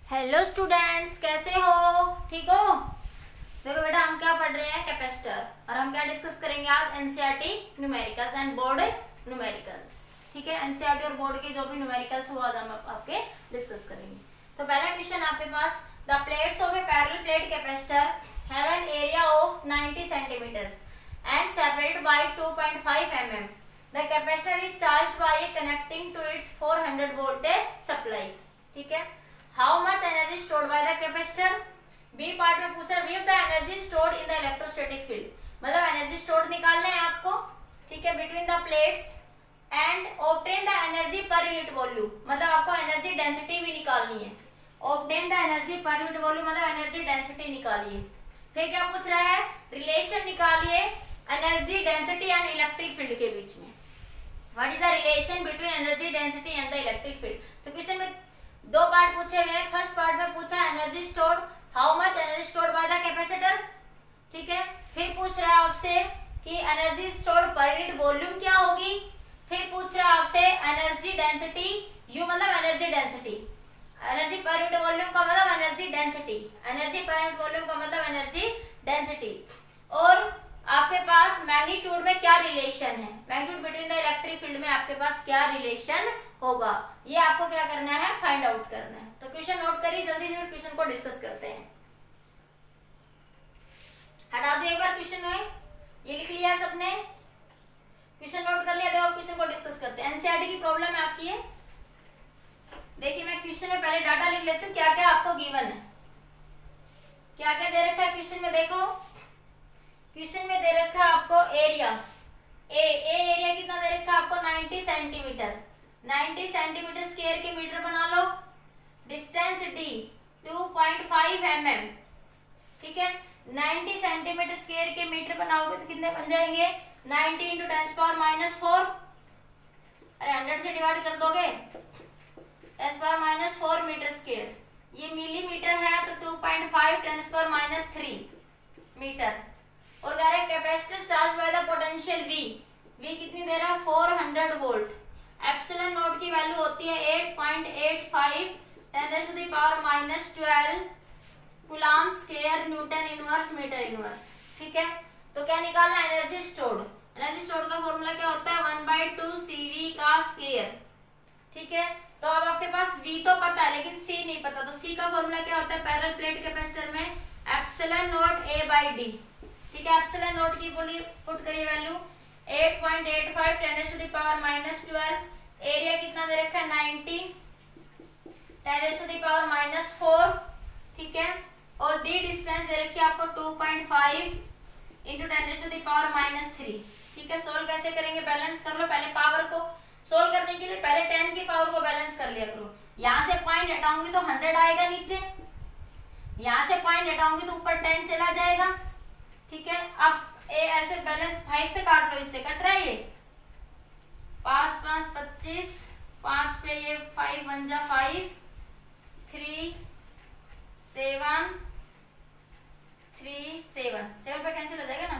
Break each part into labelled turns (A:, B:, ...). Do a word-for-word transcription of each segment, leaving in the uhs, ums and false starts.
A: Hello students, कैसे हो? ठीक हो? देखो बेटा, हम क्या पढ़ रहे हैं, कैपेसिटर। और हम क्या डिस्कस करेंगे आज, NCERT numericals and board numericals. ठीक है, एनसीईआरटी और बोर्ड के जो भी न्यूमेरिकल्स हो आज हम आपके डिस्कस करेंगे। तो पहला क्वेश्चन आपके पास, the plates of a parallel plate capacitor have an area of ninety centimetres and separated by two point five M M. The capacitor is charged by a connecting to its four hundred voltage supply. ठीक है, how much energy stored by the capacitor. B part में पूछा, वीव the energy stored in the electrostatic field. मतलब energy stored निकालना है आपको, ठीक है, between the plates and obtain the energy per unit volume. मतलब आपको एनर्जी डेंसिटी भी निकालनी है। Obtain the energy per unit volume मतलब एनर्जी डेंसिटी निकालिए। फिर क्या पूछ रहा है, रिलेशन निकालिए energy density and electric field के बीच में। What is the relation between energy density and the electric field. तो क्वेश्चन में दो पार्ट पूछे हुए हैं। फर्स्ट पार्ट में पूछा energy stored, how much energy stored by the capacitor. ठीक है, फिर पूछ रहा है आपसे कि energy stored per unit volume क्या होगी। फिर पूछ रहा है आपसे एनर्जी डेंसिटी, यू मतलब energy density, energy per unit volume का मतलब energy density, energy per unit volume का मतलब एनर्जी डेंसिटी। और आपके पास मैग्नीट्यूड में क्या रिलेशन है, magnitude between the electric field में आपके पास क्या रिलेशन होगा, ये आपको क्या करना है, फाइंड आउट करना है। तो क्वेश्चन नोट करिए जल्दी से, क्वेश्चन को डिस्कस करते हैं। हटा दो एक बार क्वेश्चन में, ये लिख लिया सबने, क्वेश्चन नोट कर लिया। देखो क्वेश्चन को डिस्कस करते हैं। एनसीईआरटी की प्रॉब्लम है आपकी है। देखिए मैं क्वेश्चन में पहले डाटा लिख लेती हूँ, क्या क्या आपको गिवन है, क्या क्या दे रखा है क्वेश्चन में। देखो क्वेश्चन में दे रखा है आपको एरिया, ए ए एरिया कितना दे रखा है आपको, ninety centimetre, ninety centimetre square के मीटर बना लो। Distance D two point five M M. ठीक है, नाइंटी सेंटीमीटर स्क्वायर के मीटर बनाओगे तो कितने बन जाएंगे, ninety into ten power minus four. अरे हंड्रेड से डिवाइड कर दोगे, ten power minus four metre square. ये मिलीमीटर है तो two point five ten power minus three metre. और कह रहे capacitor charge by the potential we, V कितनी दे रहा है, four hundred volt. Epsilon naught की वैल्यू होती है eight point eight five ten to the power minus twelve coulomb square newton inverse metre inverse. ठीक है, तो क्या निकालना है, एनर्जी स्टोर्ड। एनर्जी स्टोर्ड का फॉर्मूला क्या होता है, one by two C V का स्क्वायर। ठीक है, तो अब आपके पास V तो पता है लेकिन C नहीं पता, तो C का फॉर्मूला क्या होता है पैरेलल प्लेट कैपेसिटर में, epsilon naught A by D. ठीक है, एप्सिलॉन नोट की पुट करिए value at point eight five ten to the power minus twelve. Area कितना दे रखा है, ninety ten to the power minus four. ठीक है, और D डिस्टेंस दे रखी है आपको two point five into ten to the power minus three. ठीक है, सोल्व कैसे करेंगे, बैलेंस कर लो पहले। पावर को सोल्व करने के लिए पहले टेन की पावर को बैलेंस कर लिया करो। यहाँ से पॉइंट हटाऊंगी तो हंड्रेड आएगा नीचे, यहाँ से पॉइंट हटाऊंगी तो ऊपर टेन चला जाएगा। ठीक है, अब ए ऐसे बैलेंस फाइव से काट लो, इससे कट रहा है ये पांच पांच पच्चीस, पांच पे ये फाइव वन जा five, three seven three seven, seven पे कैंसिल हो जाएगा ना।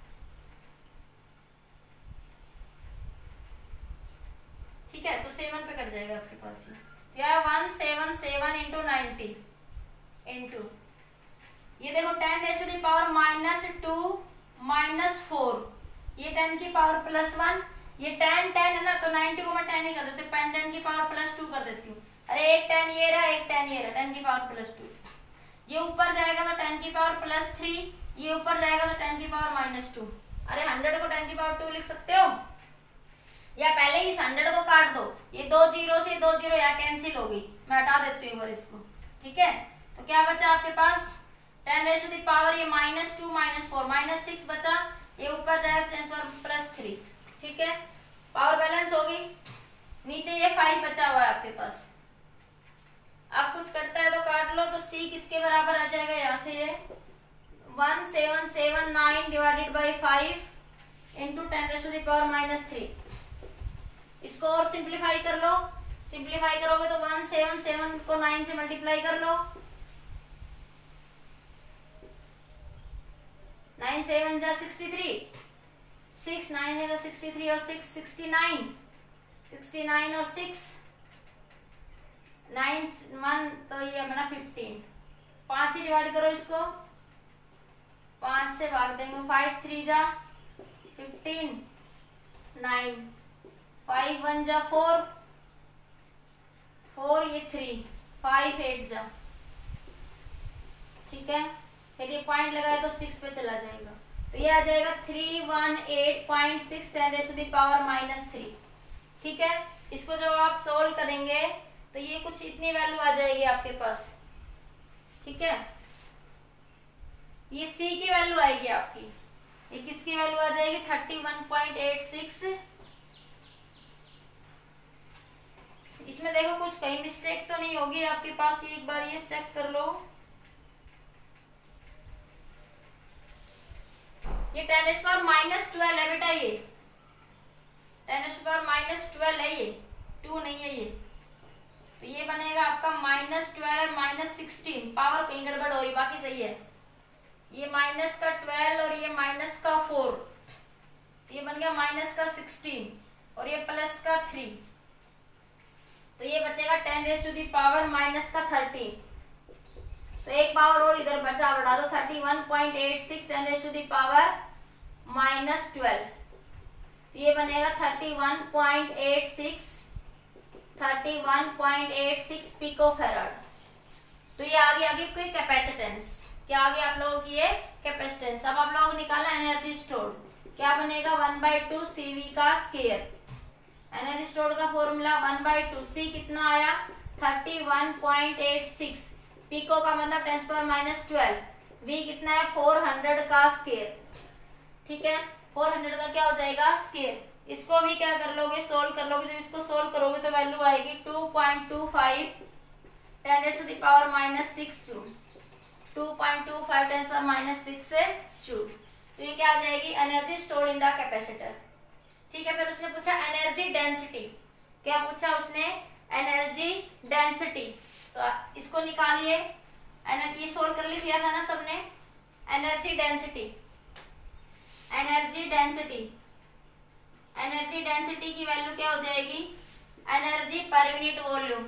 A: ठीक है, तो सेवन पे कट जाएगा आपके पास ये, क्या one seven seven into ninety into ये देखो ten raise to the power minus two minus four, ये टेन की पावर प्लस वन, ये टेन टेन है ना तो नाइनटी को मैं टेन ही कर देती हूँ, पेन टेन की पावर प्लस टू कर देती हूँ। अरे एक टेन ये रहा, एक टेन ये रहा, टेन की पावर प्लस टू। ये ऊपर जाएगा तो टेन की पावर प्लस थ्री, ये ऊपर जाएगा तो टेन की पावर माइनस टू। अरे हंड्रेड को टेन की पावर टू लिख सकते हो, या पहले ही हंड्रेड को काट दो, ये दो जीरो से दो जीरो यहाँ कैंसिल होगी, मैं हटा देती हूँ इसको। ठीक है, तो क्या बचा आपके पास, टेन रेशो दी पावर ये minus two minus four minus six बचा, ये ऊपर जाएगा ट्रांसफर प्लस थ्री। ठीक है, पावर बैलेंस होगी, नीचे ये फाइव बचा हुआ है आपके पास। अब कुछ कटता है तो काट लो, तो C किसके बराबर आ जाएगा, यहाँ से ये one seven seven nine divided by five into ten raise to the power minus three. इसको और सिंप्लीफाई कर लो, सिंप्लीफाई करोगे तो वन सेवन सेवन को नाइन से मल्टीप्लाई कर लो, नाइन सेवन जा सिक्सटी थ्री, सिक्स नाइन है सिक्सटी थ्री और six sixty nine, sixty nine और सिक्स नाइन वन तो ये बना फिफ्टीन, पांच से डिवाइड करो इसको, पांच से भाग देंगे, फाइव थ्री जा फिफ्टीन, नाइन, फाइव वन जा फोर, फोर ये थ्री, फाइव एट जा, ठीक है। फिर ये पॉइंट लगाए तो सिक्स पे चला जाएगा, तो ये आ जाएगा three one eight point six ten raise to the power minus three, ठीक है। इसको जब आप सोल्व करेंगे तो ये कुछ इतनी वैल्यू आ जाएगी आपके पास, ठीक है। ये सी की वैल्यू आएगी आपकी, ये किसकी वैल्यू आ जाएगी, thirty one point eight six. इसमें देखो कुछ कहीं मिस्टेक तो नहीं होगी आपके पास, एक बार ये चेक कर लो। ये ten's power minus twelve है बेटा, ये ten's power minus twelve है, ये टू नहीं है ये, तो ये बनेगा आपका minus twelve minus sixteen, power कहीं गड़बड़ हो रही, बाकी सही है। ये माइनस का ट्वेल्व और ये माइनस का फोर, ये बन गया माइनस का सिक्सटीन और ये प्लस का थ्री, तो ये बचेगा ten raise to the power minus का थर्टीन। तो एक पावर और इधर बचा, बढ़ा दो, thirty one point eight six ten raise to the power minus twelve, तो ये बनेगा thirty one point eight six, thirty one point eight six pico farad. तो ये आगे आगे कोई कैपेसिटेंस, क्या आगे आप लोगों की ये कैपेसिटेंस। अब आप लोगों को निकालना एनर्जी स्टोर, क्या बनेगा one by two C V का स्केयर, एनर्जी स्टोर का formula one by two, C कितना आया thirty one point eight six, pico का मतलब ten power minus twelve, V कितना है फोर हंड्रेड का स्केयर, ठीक है। फोर हंड्रेड का क्या हो जाएगा स्केयर, इसको भी क्या कर लोगे, सोल्व कर लोगे। जब इसको सोल्व करोगे तो वैल्यू आएगी two point two five ten raise to the power minus six joule, two point two five ten power minus six joule. तो ये क्या आ जाएगी, energy stored in the capacitor, ठीक है। फिर उसने पूछा एनर्जी डेंसिटी, क्या पूछा उसने, एनर्जी डेंसिटी, तो इसको निकालिए, एनर्जी सोल्व कर लिया था ना सबने, energy density, energy density, energy density की वैल्यू क्या हो जाएगी, energy per unit volume,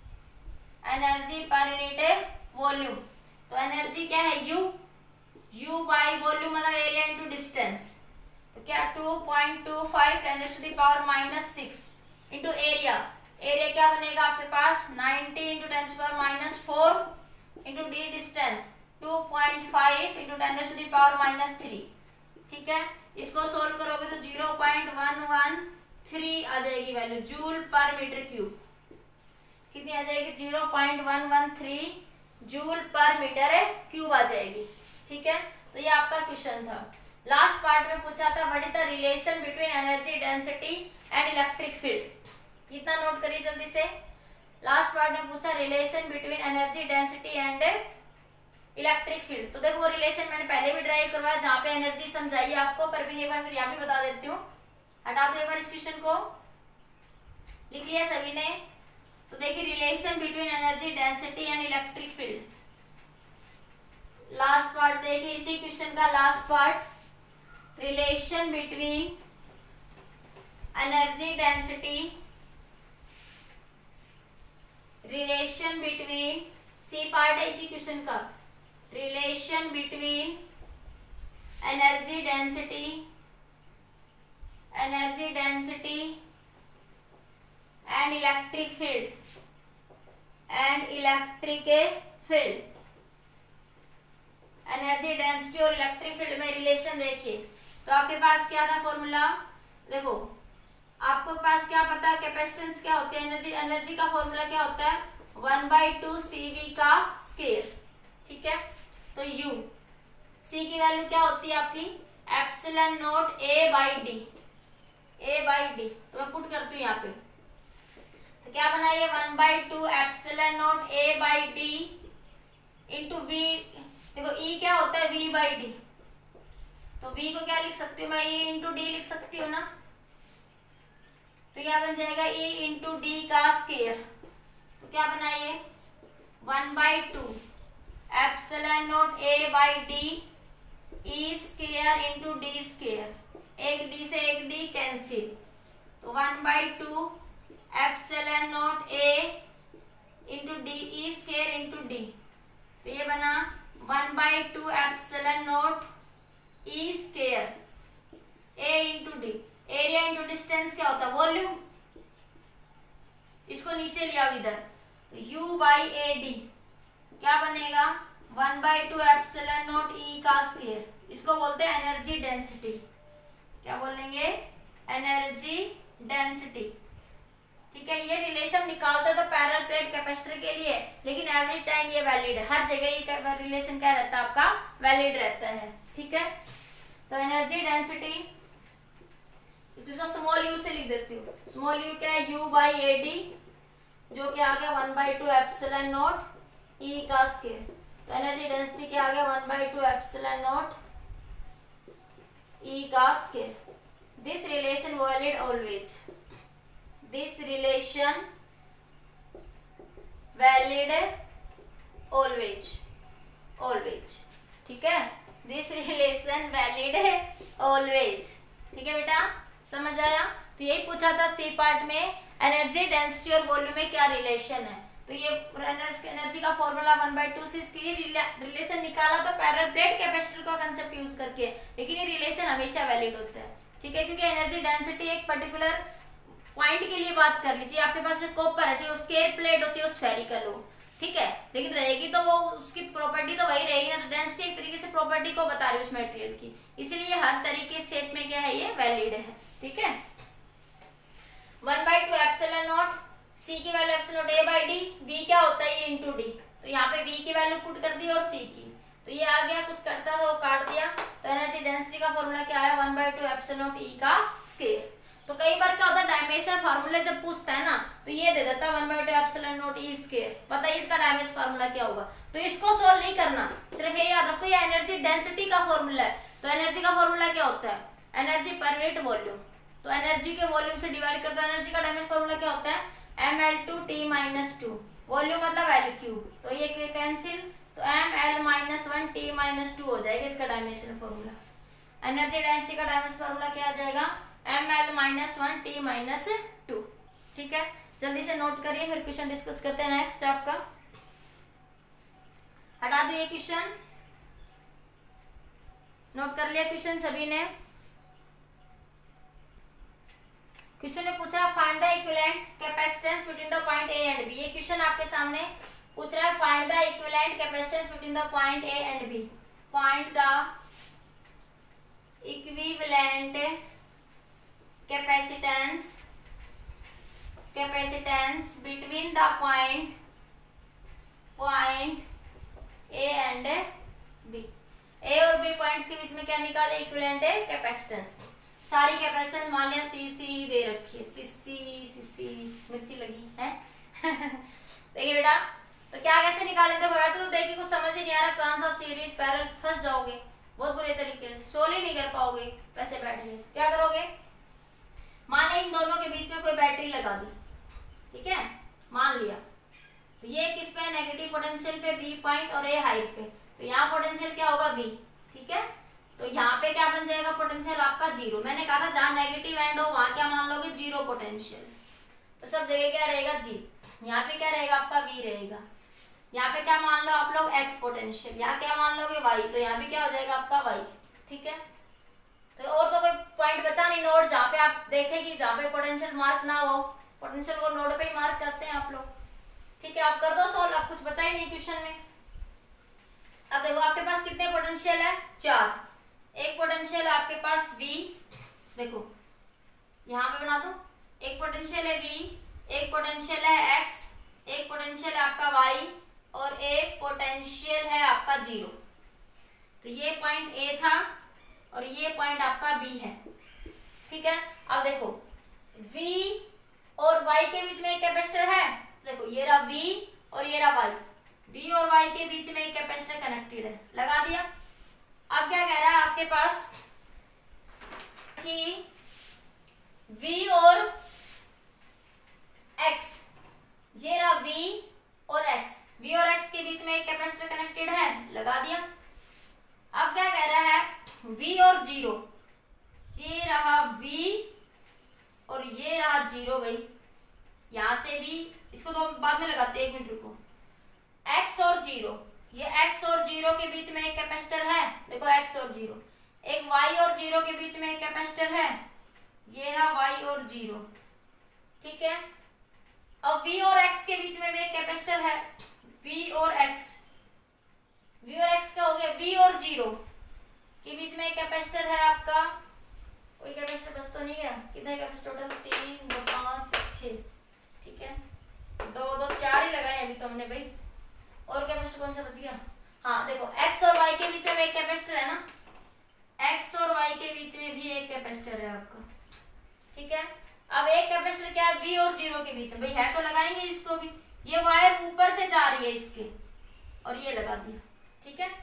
A: energy per unit volume. तो एनर्जी क्या है यू, यू बाई वॉल्यूम मतलब एरिया इनटू डिस्टेंस, तो क्या two point two five ten raise to the power minus six into area, area क्या बनेगा आपके पास ninety into ten to the power minus four into D distance two point five into ten to the power minus three, ठीक है। इसको solve करोगे तो zero point one one three आ जाएगी value joule per metre cube, कितनी आ जाएगी zero point one one three joule per metre cube आ जाएगी, ठीक है। तो ये आपका क्वेश्चन था। लास्ट पार्ट में पूछा था what is the relation between energy density and electric field, इतना नोट करिए जल्दी से। लास्ट पार्ट में पूछा relation between energy density and electric field, तो देखो वो रिलेशन मैंने पहले भी ड्राइव करवाया जहाँ पे एनर्जी समझाई आपको, पर भी एक बार फिर यहाँ भी बता देती हूँ। हटा दो एक बार इस क्वेश्चन को, लिख लिया सभी ने। तो देखिए relation between energy density and electric field, last part देखिए इसी क्वेश्चन का last part, relation between energy density, relation between, C part है इसी क्वेश्चन का, relation between energy density, energy density and electric field, and electric field, energy density और electric field में relation देखिए। तो आपके पास क्या था फॉर्मूला, देखो आपको पास क्या पता कैपेसिटेंस क्या होती है, एनर्जी, एनर्जी का फॉर्मूला क्या होता है one by two C V का स्केयर, ठीक है। तो U, C की वैल्यू क्या होती है आपकी epsilon naught A by D, A by D, तो मैं पुट करती हूँ यहाँ पे, तो क्या बनाइए one by two epsilon naught A by D into V, देखो E क्या होता है V बाई डी, तो V को क्या लिख सकती हूँ मैं E इंटू डी लिख सकती हूँ ना, तो क्या बन जाएगा E इंटू डी का स्केयर, तो क्या बनाइए one by two epsilon naught A by D E square into D square, एक डी से एक डी कैंसिल, तो one by two epsilon naught A into D E square into D, तो ये बना one by two epsilon naught E square A into D. Area into distance क्या होता है? वॉल्यूम। इसको नीचे लिया इधर, तो u बाई ए डी क्या बनेगा? One by two epsilon naught E का स्केयर। इसको बोलते हैं एनर्जी डेंसिटी। क्या बोलेंगे? Energy density. ठीक है, ये रिलेशन निकालते तो पैरेलल प्लेट कैपेसिटर के लिए, लेकिन एवरी टाइम ये वैलिड है, हर जगह ये रिलेशन क्या रहता है आपका? वैलिड रहता है। ठीक है, तो एनर्जी डेंसिटी, इसको स्मॉल यू से लिख देती हूँ। स्मॉल यू क्या है? u बाई ए डी, जो कि आ गया one by two epsilon naught E का स्केयर। तो एनर्जी डेंसिटी क्या आ गया? One by two epsilon naught E का square. This relation valid always, this relation valid always, always. ठीक है, दिस रिलेशन वैलिड ऑलवेज। ठीक है बेटा, समझ आया? तो यही पूछा था सी पार्ट में, एनर्जी डेंसिटी और वॉल्यूम में क्या रिलेशन है। तो ये एनर्जी का फॉर्मूला वन बाई टू से इसकी रिलेशन निकाला तो पैरेलल प्लेट कैपेसिटर का कंसेप्ट यूज करके, लेकिन ये रिलेशन हमेशा वैलिड होता है। ठीक है, क्योंकि एनर्जी डेंसिटी एक पर्टिकुलर पॉइंट के लिए बात कर लीजिए, आपके पास एक कॉपर है, चाहे स्क्वायर प्लेट हो चाहे स्फेरिकल हो, ठीक है, लेकिन रहेगी तो वो उसकी प्रॉपर्टी तो वही रहेगी ना। तो डेंसिटी एक तरीके से प्रॉपर्टी को बता रही है उस मटेरियल की, इसीलिए हर तरीके शेप में क्या है? ये वैलिड है। ठीक है, one by two epsilon naught, C की value epsilon naught A by D, V क्या होता है? ये इंटू डी। तो यहाँ पे वी की वैल्यू पुट कर दी और सी की, तो ये आ गया, कुछ करता तो काट दिया। तो एनर्जी डेंसिटी का फॉर्मूला क्या है? One by two epsilon naught E का स्केयर। तो कई बार क्या होता है, डायमेंशन फार्मूले जब पूछता है ना, तो ये दे देता है one by two epsilon naught E square. पता है इसका डायमेंशन फार्मूला क्या होगा? तो इसको सोल्व नहीं करना, सिर्फ ये याद रखो ये एनर्जी डेंसिटी का फॉर्मूला है। तो एनर्जी का फॉर्मूला क्या होता है? Energy per unit volume. तो एनर्जी के वॉल्यूम से डिवाइड करते हैं, एनर्जी का डायमेंशन फार्मूला क्या होता है? M L two T minus two, volume मतलब एल क्यूब, तो ये कैंसिल, तो M L minus one T minus two हो जाएगा इसका डायमेंशन फार्मूला। एनर्जी डेंसिटी का डायमेंशन फार्मूला क्या आ जाएगा? M L minus one T minus two. ठीक है, जल्दी से नोट करिए, फिर क्वेश्चन डिस्कस करते हैं नेक्स्ट आपका। हटा दो ये क्वेश्चन, नोट कर लिया क्वेश्चन सभी ने? क्वेश्चन ने पूछा find the equivalent capacitance between the point A and B. ये क्वेश्चन आपके सामने पूछ रहा है, find the equivalent capacitance between the point A and B. Find the equivalent capacitance capacitance between the point point A and B. A और B points के बीच में क्या निकाले? Equivalent capacitance. सारी कैपेसिटेंस मान लिया सी सी दे रखी है, सी सी सी सी मिर्ची लगी है देखिए बेटा, तो क्या कैसे निकालें? देखो ऐसे तो देखिए कुछ समझ ही नहीं आ रहा, कौन सा सीरीज पैरेलल, फंस जाओगे बहुत बुरे तरीके से, सोल्व ही नहीं कर पाओगे, पैसे बैठ गए। क्या करोगे? मान लिया इन दोनों के बीच में कोई बैटरी लगा दी, ठीक है, मान लिया, तो ये किस पे? नेगेटिव पोटेंशियल पे बी पॉइंट और ए हाइट पे, तो यहाँ पोटेंशियल क्या होगा? बी। ठीक है, तो यहाँ पे क्या बन जाएगा? पोटेंशियल आपका जीरो। मैंने कहा था जहां नेगेटिव एंड हो वहां क्या मान लोगे? Zero potential. तो सब जगह क्या रहेगा? जी। यहाँ पे क्या रहेगा? आपका वी रहेगा। यहाँ पे क्या मान लो आप लोग? X potential. यहाँ क्या मान लोगे? वाई। तो यहाँ भी क्या हो जाएगा? आपका वाई। ठीक है, तो और तो कोई पॉइंट बचा नहीं नोड जहाँ पे आप देखें कि जहाँ पे पोटेंशियल मार्क ना हो, पोटेंशियल को नोड पे ही मार्क करते हैं आप लोग। ठीक है, आप कर दो सोल्व, अब कुछ बचा ही नहीं क्वेश्चन में। अब देखो आपके पास कितने पोटेंशियल है? चार। एक पोटेंशियल है आपके पास V, देखो यहाँ पे बना दो, एक पोटेंशियल है V, एक पोटेंशियल है X, एक पोटेंशियल है आपका Y और एक पोटेंशियल है आपका जीरो। तो ये पॉइंट A था और ये पॉइंट आपका B है। ठीक है, अब देखो V और Y के बीच में एक कैपेसिटर है, देखो ये रहा V और ये रहा Y, V और Y के बीच में एक कैपेसिटर कनेक्टेड है, लगा दिया। अब क्या कह रहा है आपके पास कि V और X, ये रहा V और X, V और X के बीच में एक कैपेसिटर कनेक्टेड है, लगा दिया। अब क्या कह रहा है? V और जीरो, ये रहा V और ये रहा जीरो, भाई यहां से भी इसको दो बाद में लगाते हैं, एक मिनट रुको। एक्स और जीरो, ये एक्स और जीरो के बीच में एक कैपेसिटर है, देखो एक्स और जीरो। एक वाई और जीरो के बीच में एक कैपेसिटर है, ये रहा वाई और जीरो, ठीक है। अब वी और एक्स के बीच में भी एक कैपेसिटर है, वी और एक्स, वी और एक्स का हो गया, वी और जीरो के बीच में एक कैपेसिटर है आपका, कोई कैपेसिटर बस तो नहीं गया, कितने कैपेसिटर टोटल, तीन दो पांच छह, ठीक है, दो दो चार ही लगाए अभी तो हमने भाई। और कैपेसिटर कौन सा बच गया, हाँ देखो एक्स और वाई के बीच में एक कैपेसिटर है ना, एक्स और वाई के बीच में भी एक कैपेसिटर है आपका, ठीक है। अब एक कैपेसिटर क्या है, वी और जीरो के बीच में, भाई है तो लगाएंगे इसको भी, ये वायर ऊपर से जा रही है इसके, और ये लगा दिया, ठीक है।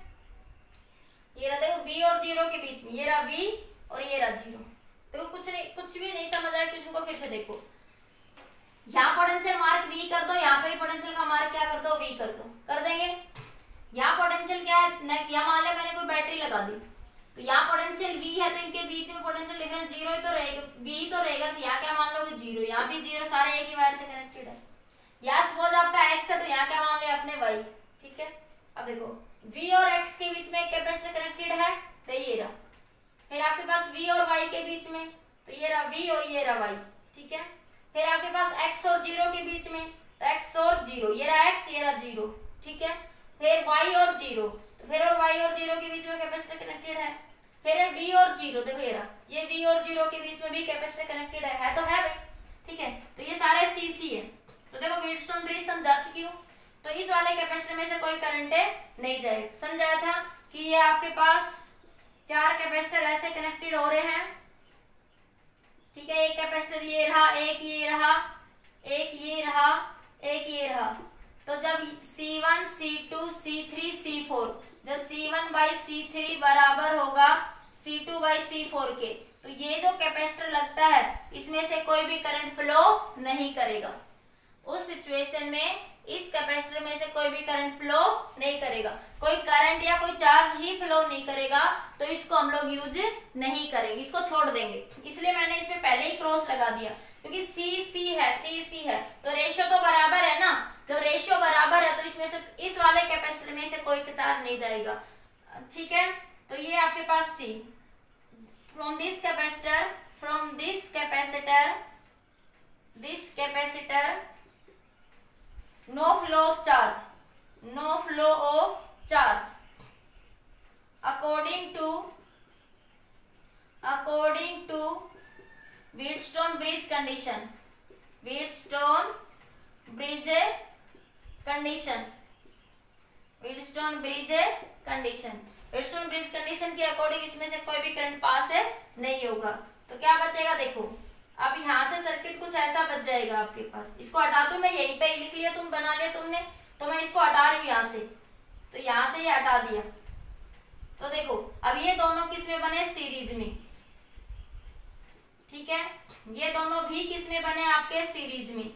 A: ये रहा देखो वी और जीरो के बीच में, ये रहा वी और ये रहा जीरो। देखो कुछ नहीं, कुछ भी नहीं समझ आया क्वेश्चन को, फिर से देखो, यहाँ पोटेंशियल मार्क वी कर दो, यहाँ पे पोटेंशियल का मार्क क्या कर दो, वी कर दो, कर देंगे। यहाँ पोटेंशियल क्या है, यहाँ मान लिया मैंने कोई बैटरी लगा दी, तो यहाँ पोटेंशियल वी है, तो इनके बीच में पोटेंशियल डिफरेंस जीरो ही तो रहेगा, वी तो रहेगा, तो यहाँ क्या मान लोगे जीरो, यहाँ भी जीरो, सारे एक ही वायर से कनेक्टेड है। यहाँ सपोज आपका एक्स है, तो यहाँ क्या मान लिया आपने वाई, ठीक है। अब देखो v और x के बीच में एक कैपेसिटर कनेक्टेड है, तो ये रहा, फिर आपके पास v और y के बीच में, तो ये रहा v और ये रहा y, ठीक है। फिर आपके पास x और जीरो के बीच में, तो x और जीरो, ये रहा x ये रहा जीरो, ठीक है। फिर y और जीरो, तो फिर और y और जीरो के बीच में कैपेसिटर कनेक्टेड है, फिर है v और जीरो, देखो ये रहा, ये v और जीरो के बीच में भी कैपेसिटर कनेक्टेड है, है तो है भाई, ठीक है। तो ये सारे सी सी है। तो देखो व्हीटस्टोन ब्रिज समझा चुकी हूँ, तो इस वाले कैपेसिटर में से कोई करंट नहीं जाएगा। समझाया था कि ये आपके पास चार कैपेसिटर ऐसे कनेक्टेड हो रहे हैं, ठीक है। एक कैपेसिटर ये रहा, एक ये रहा, एक ये रहा, एक ये रहा। तो जब C one, C two, C three, C four, जब C one by C three बराबर होगा C two by C four के, तो ये जो कैपेसिटर लगता है इसमें से कोई भी करंट फ्लो नहीं करेगा। उस सिचुएशन में इस कैपेसिटर में से कोई भी करंट फ्लो नहीं करेगा, कोई करंट या कोई चार्ज ही फ्लो नहीं करेगा, तो इसको हम लोग यूज नहीं करेंगे, इसको छोड़ देंगे। इसलिए मैंने इसमें पहले ही क्रॉस लगा दिया, क्योंकि सी सी है, सी सी है, तो रेशियो तो बराबर है ना। जब रेशियो बराबर है तो इसमें से इस वाले कैपेसिटर में से कोई चार्ज नहीं जाएगा, ठीक है। तो ये आपके पास C, from this capacitor, from this capacitor, this capacitor no flow of charge, no flow of charge according to according to Wheatstone bridge condition, Wheatstone bridge condition, Wheatstone bridge condition, Wheatstone bridge condition के according इसमें से कोई भी current pass है नहीं होगा। तो क्या बचेगा, देखो अब यहाँ से सर्किट कुछ ऐसा बच जाएगा आपके पास। इसको हटा दूं मैं, यहीं पे ही लिख लिया, तुम बना लिया तुमने, तो मैं इसको हटा रही हूँ यहाँ से, तो यहाँ से ये हटा दिया। तो देखो अब ये दोनों किस में बने, सीरीज में, ठीक है। ये दोनों भी किस में बने, आपके सीरीज में,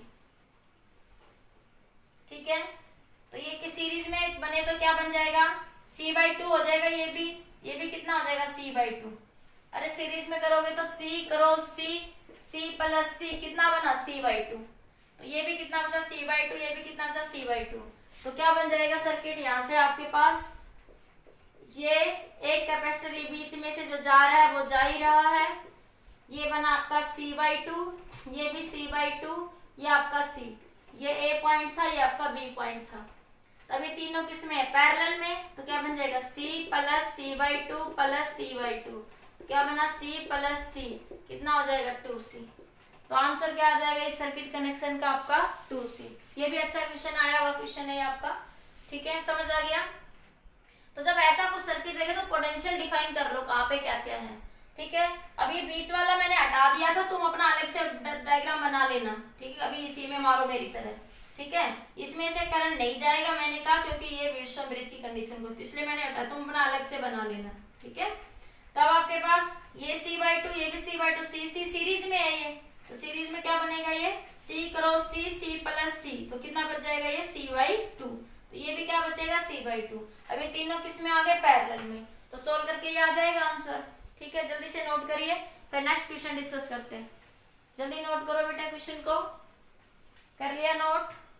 A: ठीक है। तो ये किस सीरीज में बने तो क्या बन जाएगा, सी बाई टू हो जाएगा, ये भी ये भी कितना हो जाएगा, सी बाई टू। अरे सीरीज में करोगे तो सी करो, सी सी प्लस सी कितना बना, सी बाई टू। तो ये भी कितना बचा, सी बाई टू, ये भी कितना बचा, सी बाई टू। तो क्या बन जाएगा सर्किट, यहाँ से आपके पास ये एक कैपेसिटर ये बीच में से जो जा रहा है वो जा ही रहा है, ये बना आपका सी बाई टू, ये भी सी बाई टू, ये आपका सी, ये ए पॉइंट था, ये आपका बी पॉइंट था। तब ये तीनों किस में है, पैरेलल में। तो क्या बन जाएगा, C plus C by two plus C by two, क्या बना, सी प्लस सी, कितना हो जाएगा, टू सी। तो आंसर क्या आ जाएगा इस सर्किट कनेक्शन का, आपका टू सी। ये भी अच्छा क्वेश्चन आया हुआ क्वेश्चन है आपका, ठीक है, समझ आ गया। तो जब ऐसा कुछ सर्किट देखे तो पोटेंशियल डिफाइन कर लो कहाँ पे क्या क्या है, ठीक है। अब ये बीच वाला मैंने हटा दिया था, तुम अपना अलग से डायग्राम बना लेना, ठीक है। अभी इसी में मारो मेरी तरह, ठीक है। इसमें से करंट नहीं जाएगा मैंने कहा, क्योंकि ये व्हीटस्टोन ब्रिज की कंडीशन को, इसलिए मैंने हटा, तुम अपना अलग से बना लेना, ठीक है। तब आपके पास ये सी बाई टू, ये भी C by two, C C series में है ये, तो सीरीज में क्या बनेगा, ये सी क्रॉस सी, सी प्लस सी, तो कितना बच जाएगा, ये सी बाई टू। तो ये भी क्या बचेगा, सी बाई टू। अब ये तीनों किस में आ गए, पैरेलल में, तो सोल्व करके ये आ जाएगा आंसर, ठीक है। जल्दी से नोट करिए, फिर नेक्स्ट क्वेश्चन डिस्कस करते हैं। जल्दी नोट करो बेटा, क्वेश्चन को कर लिया नोट।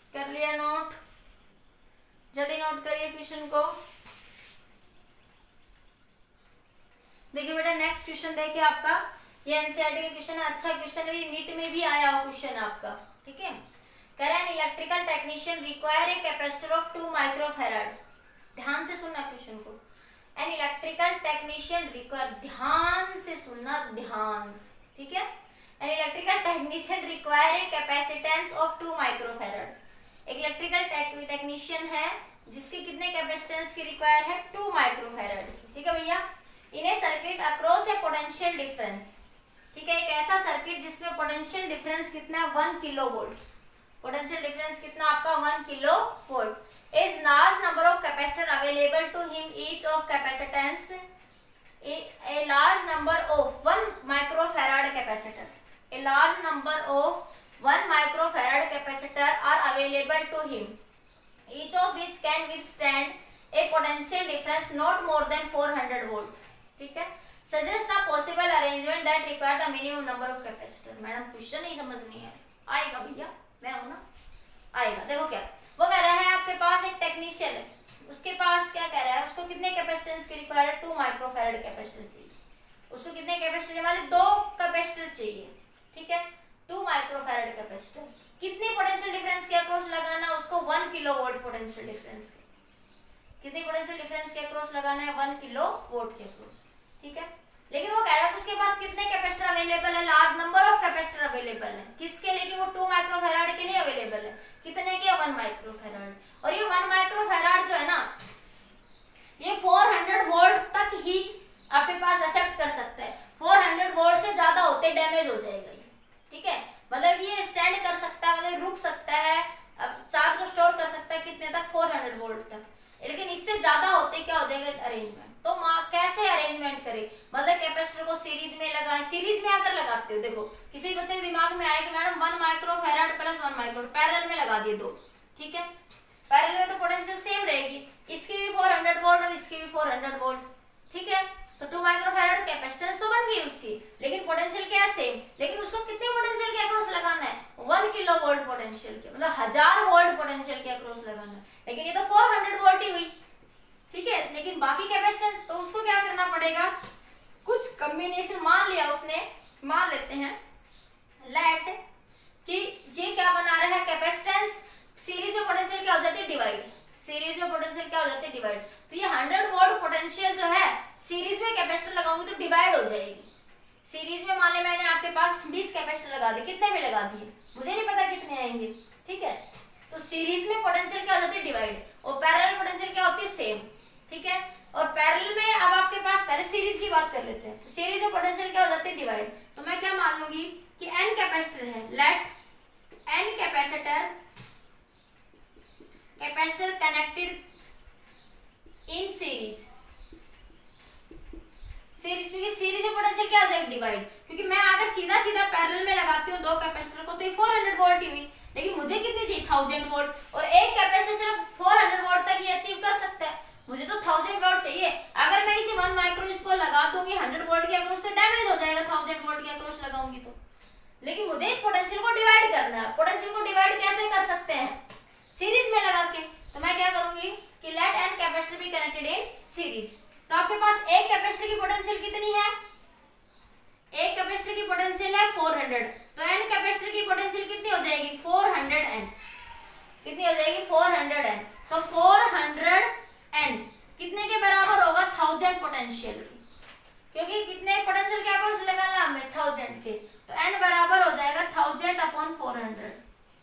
A: कर लिया नोट? जल्दी नोट करिए क्वेश्चन को। देखिए बेटा नेक्स्ट क्वेश्चन देखिए आपका, ये एनसीईआरटी का क्वेश्चन है, अच्छा क्वेश्चन है, ये नीट में भी आया हुआ क्वेश्चन आपका, ठीक है। कह रहा है electrical technician require a capacitor of two microfarad. ध्यान से सुनना क्वेश्चन को। एन इलेक्ट्रिकल टेक्नीशियन रिक्वायर, ध्यान से सुनना, ध्यान से, ठीक है। An electrical technician require a capacitance of two microfarad. एक इलेक्ट्रिकल टेक्नीशियन है जिसकी कितने कैपेसिटेंस की रिक्वायर है? टू माइक्रोफैराड, ठीक है भैया। In a circuit across a potential difference, ठीक है, एक ऐसा सर्किट जिसमें पोटेंशियल डिफरेंस कितना? One kilo volt. Potential difference कितना आपका? One kilo volt. Is large number of capacitor available to him, each of capacitance a large number of one microfarad capacitor, a large number of one microfarad capacitor are available to him, each of which can withstand a potential difference not more than four hundred volt, ठीक है। suggest the possible arrangement that require the minimum number of capacitor। Madam question नहीं समझनी है, आएगा भैया, मैं हूं ना, आएगा। देखो क्या वो कह रहा है, आपके पास एक टेक्नीशियन है, उसके पास क्या कह रहा है, उसको कितने कैपेसिटेंस की रिक्वायर्ड है? टू माइक्रोफैराड कैपेसिटर चाहिए। उसको कितने कैपेसिटर वाले? दो कैपेसिटर चाहिए, ठीक है, टू माइक्रोफैराड कैपेसिटर। कितने पोटेंशियल डिफरेंस के अक्रॉस लगाना है उसको? One kilo volt potential difference के। कितनी पोटेंशियल डिफरेंस के अक्रॉस लगाना है? वन किलो वोल्ट के अक्रॉस, ठीक है। लेकिन वो कह रहा है उसके पास कितने कैपेसिटर अवेलेबल है? Large number of capacitor available है। किसके लिए? कि वो टू माइक्रोफैराड के लिए अवेलेबल है। कितने के? One microfarad. और ये वन माइक्रोफैराड जो है ना, ये फोर हंड्रेड वोल्ट तक ही आपके पास एक्सेप्ट कर सकता है। फोर हंड्रेड वोल्ट से ज्यादा होते डैमेज हो जाएगा, ठीक है। मतलब ये स्टैंड कर सकता है, मतलब रुक सकता है, अब चार्ज को स्टोर कर सकता है कितने तक? फोर हंड्रेड वोल्ट तक। लेकिन इससे ज्यादा होते क्या हो जाएगा? अरेंजमेंट। तो कैसे अरेंजमेंट करें? मतलब कैपेसिटर को सीरीज में लगाएं। सीरीज में अगर लगाते हो, देखो किसी बच्चे के दिमाग में आए कि madam one microfarad plus one micro, parallel में लगा दिए दो, ठीक है। पैरेलल में तो पोटेंशियल सेम रहेगी, इसकी भी फोर हंड्रेड वोल्ट और इसकी भी फोर हंड्रेड वोल्ट, ठीक है। तो टू माइक्रोफैराड कैपेसिटेंस तो बन गई उसकी, लेकिन पोटेंशियल क्या है? सेम। लेकिन उसको कितने पोटेंशियल के अक्रॉस लगाना है? वन किलो वोल्ट पोटेंशियल के, मतलब हजार वोल्ट पोटेंशियल के अक्रॉस लगाना है। लेकिन ये तो फोर हंड्रेड वोल्ट ही हुई, ठीक है। लेकिन बाकी कैपेसिटेंस तो उसको क्या करना पड़ेगा? कुछ कॉम्बिनेशन मान लिया उसने, मान लेते हैं लेट कि ये क्या बना रहा है? कैपेसिटेंस। सीरीज में पोटेंशियल क्या हो जाती है? डिवाइड। सीरीज में पोटेंशियल क्या हो जाती है? डिवाइड। तो ये हंड्रेड वोल्ट पोटेंशियल जो है सीरीज में कैपेसिटर लगाऊंगी तो डिवाइड हो जाएगी। सीरीज में मान ले मैंने आपके पास बीस कैपेसिटर लगा दिए, कितने में लगा दिए मुझे नहीं पता कितने आएंगे, ठीक है। तो सीरीज में पोटेंशियल क्या हो जाती है? डिवाइड। और पैरेलल पोटेंशियल क्या होती है? सेम, ठीक है। और पैरेलल में अब आपके पास, पहले सीरीज की बात कर लेते हैं, तो सीरीज में पोटेंशियल क्या हो जाती है? डिवाइड। तो मैं क्या मान लूंगी कि एन कैपेसिटर है, let n capacitor capacitor connected in series. Series क्योंकि सीरीज में पोटेंशियल क्या हो जाएगा? डिवाइड। क्योंकि मैं अगर सीधा सीधा पैरेलल में लगाती हूँ दो कैपेसिटर को तो ये फोर हंड्रेड वोल्ट ही हुई, लेकिन मुझे कितनी चाहिए? Thousand volt. और एक कैपेसिटर सिर्फ फोर हंड्रेड वोल्ट तक ही अचीव कर सकता है, मुझे तो थाउजेंड वोल्ट चाहिए। अगर मैं इसी वन माइक्रो इसको लगा दूंगी हंड्रेड वोल्ट के अक्रॉस तो डैमेज हो जाएगा, थाउजेंड वोल्ट के अक्रॉस लगाऊंगी तो। लेकिन मुझे इस पोटेंशियल को डिवाइड करना है। पोटेंशियल को डिवाइड कैसे कर सकते हैं? सीरीज में लगा के। तो मैं क्या करूंगी कि let n capacitor be connected in series. तो आपके पास एक कैपेसिटर की पोटेंशियल कितनी है? एक कैपेसिटर की पोटेंशियल है फोर हंड्रेड, तो एन कैपेसिटर की पोटेंशियल कितनी हो जाएगी? Four hundred n. कितनी हो जाएगी? Four hundred n. तो फोर हंड्रेड एन कितने के बराबर होगा? थाउजेंड पोटेंशियल की, क्योंकि कितने पोटेंशियल के अक्रॉस लगाना हमें? थाउजेंड के। तो एन बराबर हो जाएगा थाउजेंड अपॉन फोर हंड्रेड।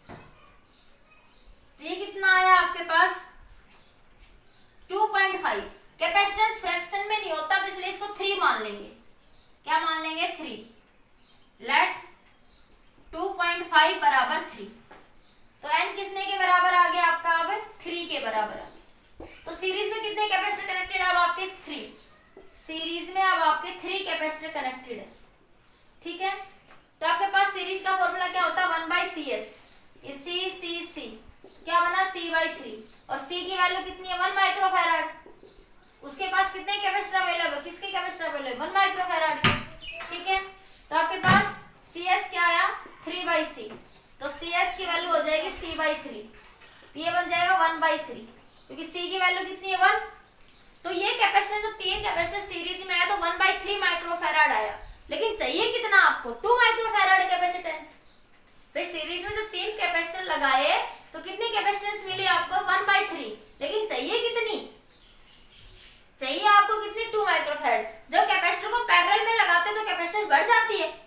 A: ये कितना आया आपके पास? Two point five. Capacitance fraction में नहीं होता तो इसलिए इसको थ्री मान लेंगे। क्या मान लेंगे? Three. Let two point five बराबर थ्री। तो एन कितने के बराबर आ गया आपका? अब थ्री के बराबर आ गया। तो सीरीज में कितने कैपेसिटर कनेक्टेड? अब आपके थ्री। सीरीज में अब आपके थ्री कैपेसिटर कनेक्टेड है, ठीक है। तो आपके पास सीरीज का फॉर्मूला क्या होता है? One by C S. C C C क्या बना? C by three. और सी की वैल्यू कितनी है? One microfarad. उसके पास कितने कैपेसिटर अवेलेबल? किसके कैपेसिटर अवेलेबल? वन माइक्रोफैराड, ठीक है। तो आपके पास सी एस क्या आया? Three by C. तो सी एस की वैल्यू हो जाएगी सी बाई थ्री। तो ये बन जाएगा वन बाई थ्री, क्योंकि सी की वैल्यू कितनी है वन। तो ये कैपेसिटेंस जो तीन कैपेसिटर सीरीज में आया तो वन बाई थ्री माइक्रोफैराड आया, लेकिन चाहिए कितना आपको, टू माइक्रोफैराड कैपेसिटेंस। तो सीरीज में जो तीन कैपेसिटर लगाए तो कितनी कैपेसिटेंस मिली आपको, वन बाई थ्री, लेकिन चाहिए कितनी, चाहिए आपको कितनी, टू माइक्रोफैराड। जब कैपेसिटर को पैरेलल में लगाते हैं तो कैपेसिटेंस बढ़ जाती है।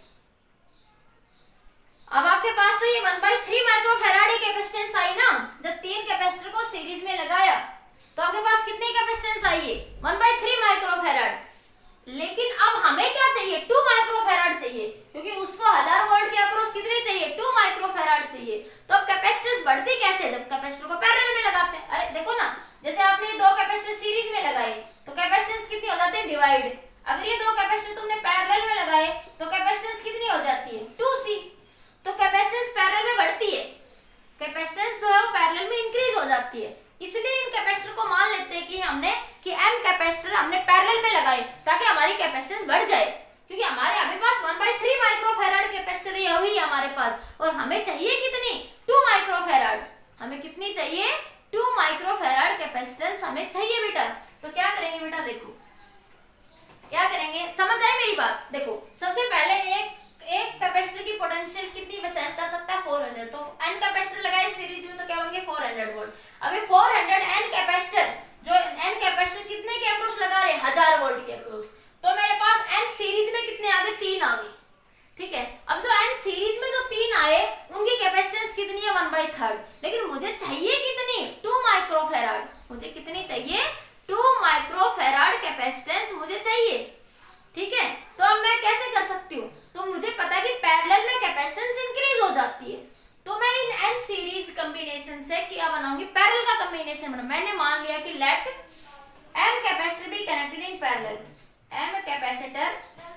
A: अब आपके पास तो ये one by three microfarad capacitance आई ना, जब तीन कैपेसिटर को सीरीज में लगाया तो आपके पास कितनी कैपेसिटेंस आई है, वन बाई थ्री माइक्रोफैराड। लेकिन अब हमें क्या चाहिए, टू माइक्रोफैराड चाहिए, क्योंकि उसको हजार वोल्ट के अक्रॉस कितनी चाहिए, टू माइक्रोफैराड चाहिए। तो अब कैपेसिटेंस बढ़ती कैसे, जब कैपेसिटर को पैरेलल में लगाते हैं। अरे देखो ना, जैसे आपने दो कैपेसिटर सीरीज में लगाए तो कैपेसिटेंस कितनी हो जाती है, डिवाइड। अगर ये दो कैपेसिटर तुमने पैरेलल में लगाए तो कैपेसिटेंस कितनी हो जाती है, टू सी। तो कैपेसिटेंस पैरेलल में बढ़ती है, कैपेसिटेंस जो है वो पैरेलल में इंक्रीज हो जाती है। इसलिए इन कैपेसिटर को मान लेते हैं कि हमने कि एम कैपेसिटर हमने पैरेलल में लगाए ताकि हमारी कैपेसिटेंस बढ़ जाए, क्योंकि हमारे अभी पास one by three microfarad capacitor ये हुई है हमारे पास, और हमें चाहिए कितनी, टू माइक्रोफैराड। हमें कितनी चाहिए, टू माइक्रोफैराड कैपेसिटेंस हमें चाहिए बेटा। तो क्या करेंगे बेटा, देखो क्या करेंगे, समझ आए मेरी बात। देखो सबसे पहले एक एक कैपेसिटर की पोटेंशियल कितनी वसेंट कर सकता है, फोर हंड्रेड। तो एन कैपेसिटर लगाए सीरीज में तो क्या होंगे, फोर हंड्रेड वोल्ट। अभी फोर हंड्रेड एन कैपेसिटर, जो एन कैपेसिटर कितने के अक्रॉस लगा रहे, हजार वोल्ट के अक्रॉस। तो मेरे पास एन सीरीज में कितने आ गए, तीन आ गए, ठीक है। अब जो एन सीरीज में जो तीन आए उनकी कैपेसिटेंस कितनी है, वन बाई थर्ड। लेकिन मुझे चाहिए कितनी, टू माइक्रोफैराड। मुझे कितनी चाहिए, टू माइक्रोफैराड कैपेसिटेंस मुझे चाहिए, ठीक है। तो अब मैं कैसे कर सकती हूँ, तो मुझे पता है कि पैरेलल में कैपेसिटेंस इंक्रीज हो जाती है। तो मैं इन एन सीरीज कॉम्बिनेशन से क्या बनाऊंगी, पैरेलल का कॉम्बिनेशन बना। मैंने मान लिया कि let m capacitor be connected in parallel, m capacitor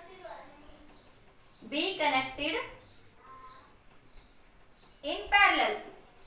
A: be connected in parallel.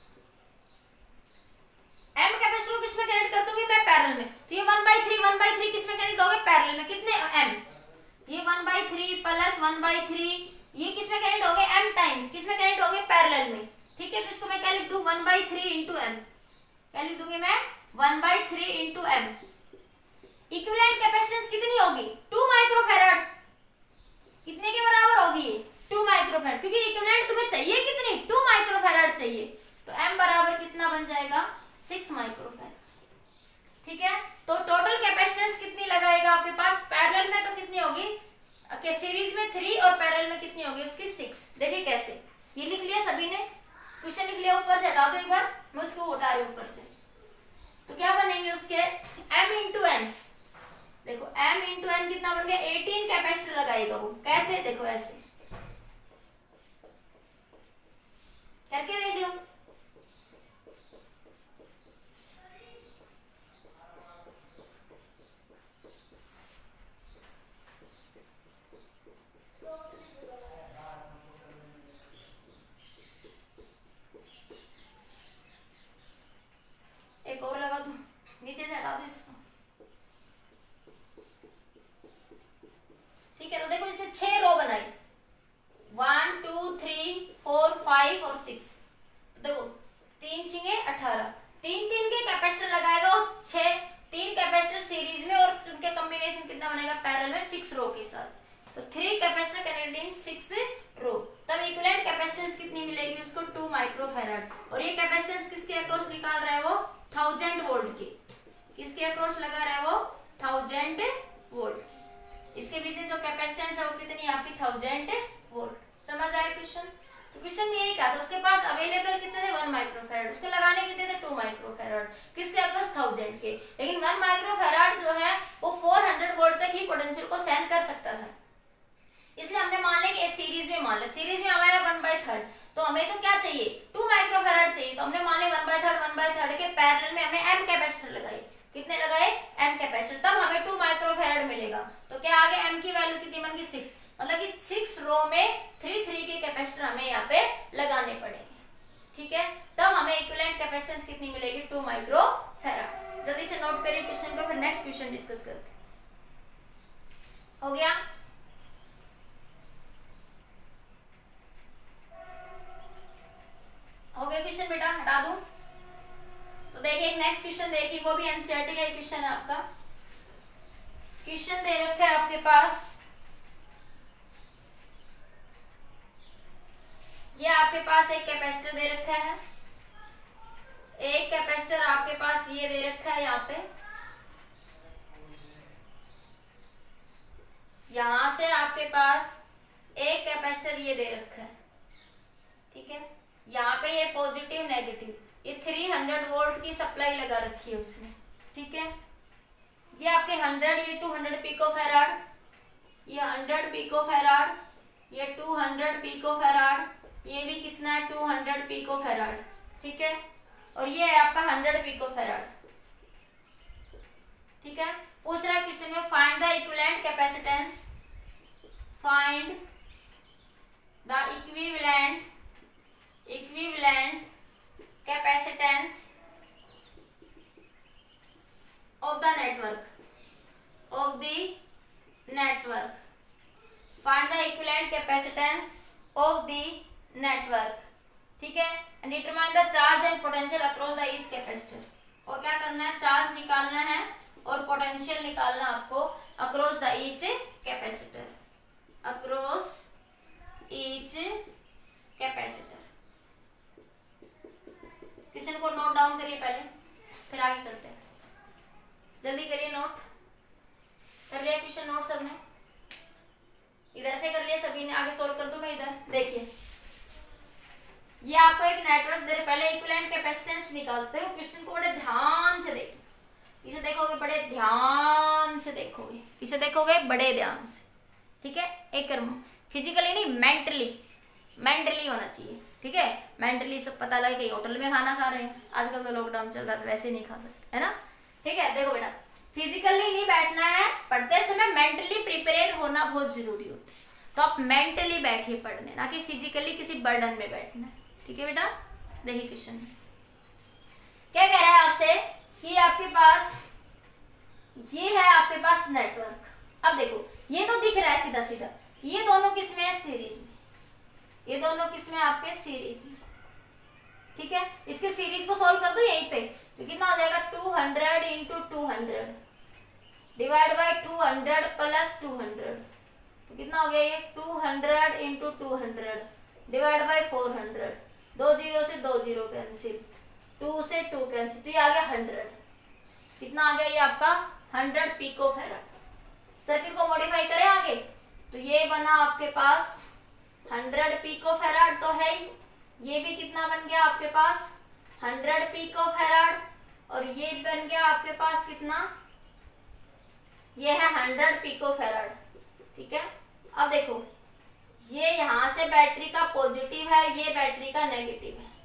A: M capacitor को किसमें कनेक्ट कर दूंगी मैं, पैरेलल में। तो ये one by three one by three किसमें कनेक्ट हो गए, पैरेलल में। कितने, एम, ये one by three plus one by three ये किसमें कनेक्ट हो गए, एम टाइम्स, किसमें कनेक्ट हो गए, पैरेलल में, ठीक है। तो इसको मैं क्या लिख दूं, one by three into m, क्या लिख दूंगी मैं, one by three into m. Equivalent capacitance कितनी होगी, टू माइक्रोफैराड। कितने के बराबर होगी, टू माइक्रोफैराड, क्योंकि इक्विवेलेंट तुम्हें चाहिए कितनी, टू माइक्रोफैराड चाहिए। तो एम बराबर कितना बन जाएगा, सिक्स माइक्रोफैराड, ठीक है। तो टोटल कैपेसिटेंस कितनी लगाएगा आपके पास, पैरेलल में तो कितनी होगी, okay, सीरीज में थ्री और पैरेलल में कितनी होगी उसकी, सिक्स। देखिए कैसे, ये लिख लिया सभी ने, क्वेश्चन लिख लिया, ऊपर से हटा दो एक बार, मैं उसको उठा रही हूं ऊपर से। तो क्या बनेंगे उसके, m इंटू एन। देखो m इंटू एन कितना बन गया, एटीन कैपेसिटर लगाएगा वो। कैसे, देखो ऐसे करके देख लो। एक और लगा दो, नीचे से हटा दो इसको, ठीक है। तो देखो इसने छह रो बनाई, one two three four five और सिक्स। तो देखो तीन छिंगे अठारह, तीन तीन के कैपेसिटर लगाएगा और छह, तीन कैपेसिटर सीरीज में और उनके कॉम्बिनेशन कितना बनेगा, पैरेलल में सिक्स रो के साथ। तो three capacitor connected in six row, तब इक्विवेलेंट कैपेसिटेंस कितनी मिलेगी उसको, टू माइक्रोफैराड। और ये कैपेसिटेंस किसके अक्रॉस निकाल रहा है वो, थाउजेंड वोल्ट की, किसके अक्रॉस लगा रहा है वो, थाउजेंड वोल्ट। इसके पीछे जो कैपेसिटेंस है वो कितनी है आपकी, थाउजेंड वोल्ट। समझ आया क्वेश्चन। तो क्वेश्चन में यही कहा था, उसके पास अवेलेबल कितने थे, वन माइक्रोफैराड, उसको लगाने कितने थे, टू माइक्रोफैराड, किसके अक्रॉस, थाउजेंड के। लेकिन वन माइक्रोफैराड जो है वो फोर हंड्रेड वोल्ट तक ही पोटेंशियल को सेंड कर सकता था, इसलिए हमने मान लिया कि सीरीज में मान लिया, सीरीज में हमारा वन बाई थर्ड। तो हमें तो क्या चाहिए, टू माइक्रोफैराड चाहिए। तो हमने मान लिया one by third, one by third के पैरेलल में हमने एम कैपेसिटर लगाए। कितने लगाए, एम कैपेसिटर, तब हमें टू माइक्रोफैराड मिलेगा। तो क्या आगे एम की वैल्यू कितनी बन गई, सिक्स। मतलब कि सिक्स रो में थ्री थ्री के कैपेसिटर हमें यहाँ पे लगाने पड़ेंगे, ठीक है। तब हमें इक्विवेलेंट कैपेसिटेंस कितनी मिलेगी, टू माइक्रोफैराड। जल्दी से नोट करिए क्वेश्चन को, फिर नेक्स्ट क्वेश्चन डिस्कस करते हैं। हो गया, हो गया क्वेश्चन बेटा, हटा दूं। भी एनसीईआरटी का क्वेश्चन है आपका। क्वेश्चन दे रखा है आपके पास, ये आपके पास एक कैपेसिटर दे रखा है, एक कैपेसिटर आपके पास ये दे रखा है, यहाँ पे यहां से आपके पास एक कैपेसिटर ये दे रखा है, ठीक है। यहाँ पे ये पॉजिटिव नेगेटिव, ये तीन सौ वोल्ट की सप्लाई लगा रखी है उसमें, ठीक है। ये आपके हंड्रेड, ये टू हंड्रेड पिको फेराड, ये हंड्रेड पिको फेराड, ये टू हंड्रेड पिको फेराड, ये भी कितना है टू हंड्रेड पिको फेराड, ठीक है। और ये है आपका हंड्रेड पिको फेराड, ठीक है। पूछ रहा है क्वेश्चन में find the equivalent capacitance, find the equivalent equivalent capacitance of the network of the network find the equivalent capacitance of the network, ठीक है। and determine the charge and potential across the each capacitor, और क्या करना है, charge निकालना है और potential निकालना आपको across the each capacitor, across each capacitor। Question को नोट डाउन करिए पहले, फिर आगे करते हैं। जल्दी करिए, नोट कर लिया क्वेश्चन, नोट सबने इधर से कर लिया सभी ने, आगे सोल्व कर दूं मैं इधर। देखिए ये आपको एक नेटवर्क दे, पहले इक्विवेलेंट कैपेसिटेंस निकालते हो। क्वेश्चन को बड़े ध्यान से देखो, इसे देखोगे बड़े ध्यान से देखोगे, इसे देखोगे बड़े ध्यान से, ठीक है। एक कर्म फिजिकली नहीं, मेंटली मेंटली होना चाहिए, ठीक है। मेंटली सब पता लगे कि होटल में खाना खा रहे हैं, आजकल तो लॉकडाउन चल रहा है तो वैसे नहीं खा सकते, है ना, ठीक है। देखो बेटा, फिजिकली नहीं बैठना है, पढ़ते समय मेंटली प्रिपेयर होना बहुत जरूरी होता है। तो आप मेंटली बैठिए पढ़ने, ना कि फिजिकली किसी बर्डन में बैठना है, ठीक है बेटा। देखिए क्वेश्चन क्या कह रहा है आपसे कि आपके पास ये है, आपके पास नेटवर्क। अब देखो ये तो दिख रहा है सीधा सीधा, ये दोनों किसमें है, सीरीज में, ये दोनों किसमें आपके सीरीज में, ठीक है। इसके सीरीज को सॉल्व कर दो यहीं पे, तो कितना हो जाएगा two hundred into two hundred divide by two hundred plus two hundred, तो कितना हो गया ये two hundred into two hundred divide by four hundred, दो जीरो से दो जीरो कैंसिल, टू से टू कैंसिल, तो ये आ गया हंड्रेड। कितना आ गया ये आपका हंड्रेड पिको फेराड। सर्किट को मॉडिफाई करें आगे, तो ये बना आपके पास हंड्रेड पिको फेराड तो है ही, ये भी कितना बन गया आपके पास हंड्रेड पिको फेराड, और ये बन गया आपके पास कितना, ये है हंड्रेड पिको फेराड, ठीक है। अब देखो ये यहां से बैटरी का पॉजिटिव है, ये बैटरी का नेगेटिव है,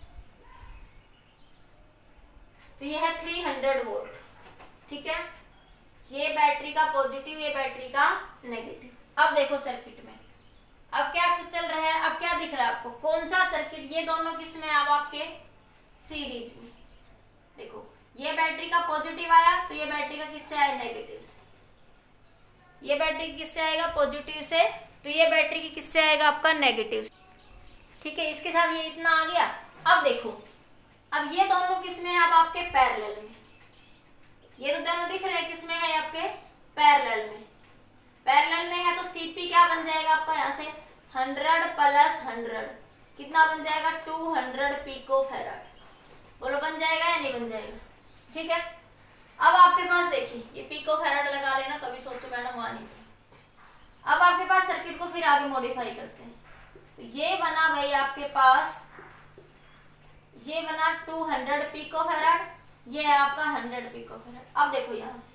A: तो ये है थ्री हंड्रेड वोल्ट, ठीक है। ये बैटरी का पॉजिटिव, ये बैटरी का नेगेटिव। अब देखो सर्किट में अब क्या चल रहा है, अब क्या दिख रहा है आपको, कौन सा सर्किट, ये दोनों किसमें अब आपके सीरीज में। देखो ये बैटरी का पॉजिटिव आया, तो ये बैटरी का किससे आया, नेगेटिव से। ये बैटरी किससे आएगा, पॉजिटिव से, तो ये बैटरी की किससे आएगा, आपका नेगेटिव से, ठीक है। इसके साथ ये इतना आ गया। अब देखो अब ये दोनों किसमें है, अब आपके पैरेलल में, ये तो दोनों दिख रहे हैं किसमें है, आपके पैरेलल में। पैरेलल में है तो सीपी क्या बन जाएगा आपका, यहाँ से हंड्रेड प्लस हंड्रेड कितना बन जाएगा, टू हंड्रेड पिको फेराड। बोलो बन जाएगा या नहीं बन जाएगा, ठीक है। अब आपके पास देखिए ये पिको फेराड लगा लेना, कभी सोचो मैडम वहां नहीं था। अब आपके पास सर्किट को फिर आगे मॉडिफाई करते हैं, तो ये बना भाई आपके पास, ये बना टू हंड्रेड पिको फेराड, ये है आपका हंड्रेड पिको फेराड। अब देखो यहां से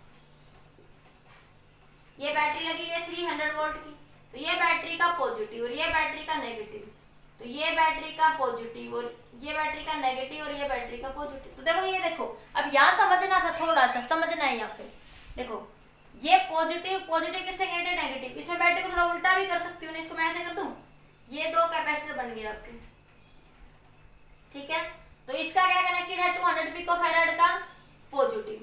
A: ये बैटरी लगी हुई है थ्री हंड्रेड वोल्ट की, तो ये बैटरी का पॉजिटिव और ये बैटरी का नेगेटिव, तो ये बैटरी का पॉजिटिव और ये बैटरी का नेगेटिव और ये बैटरी का पॉजिटिव। तो देखो ये देखो अब यहाँ समझना था, थोड़ा सा समझना है यहाँ पे। देखो ये पॉजिटिव पॉजिटिव किससे कनेक्टेड, नेगेटिव। इसमें बैटरी को थोड़ा उल्टा भी कर सकती हूँ, इसको मैं ऐसे कर दूं, ये दो कैपेसिटर बन गए आपके, ठीक है। तो इसका क्या कनेक्टेड है, टू हंड्रेड पिको फेराड का पॉजिटिव।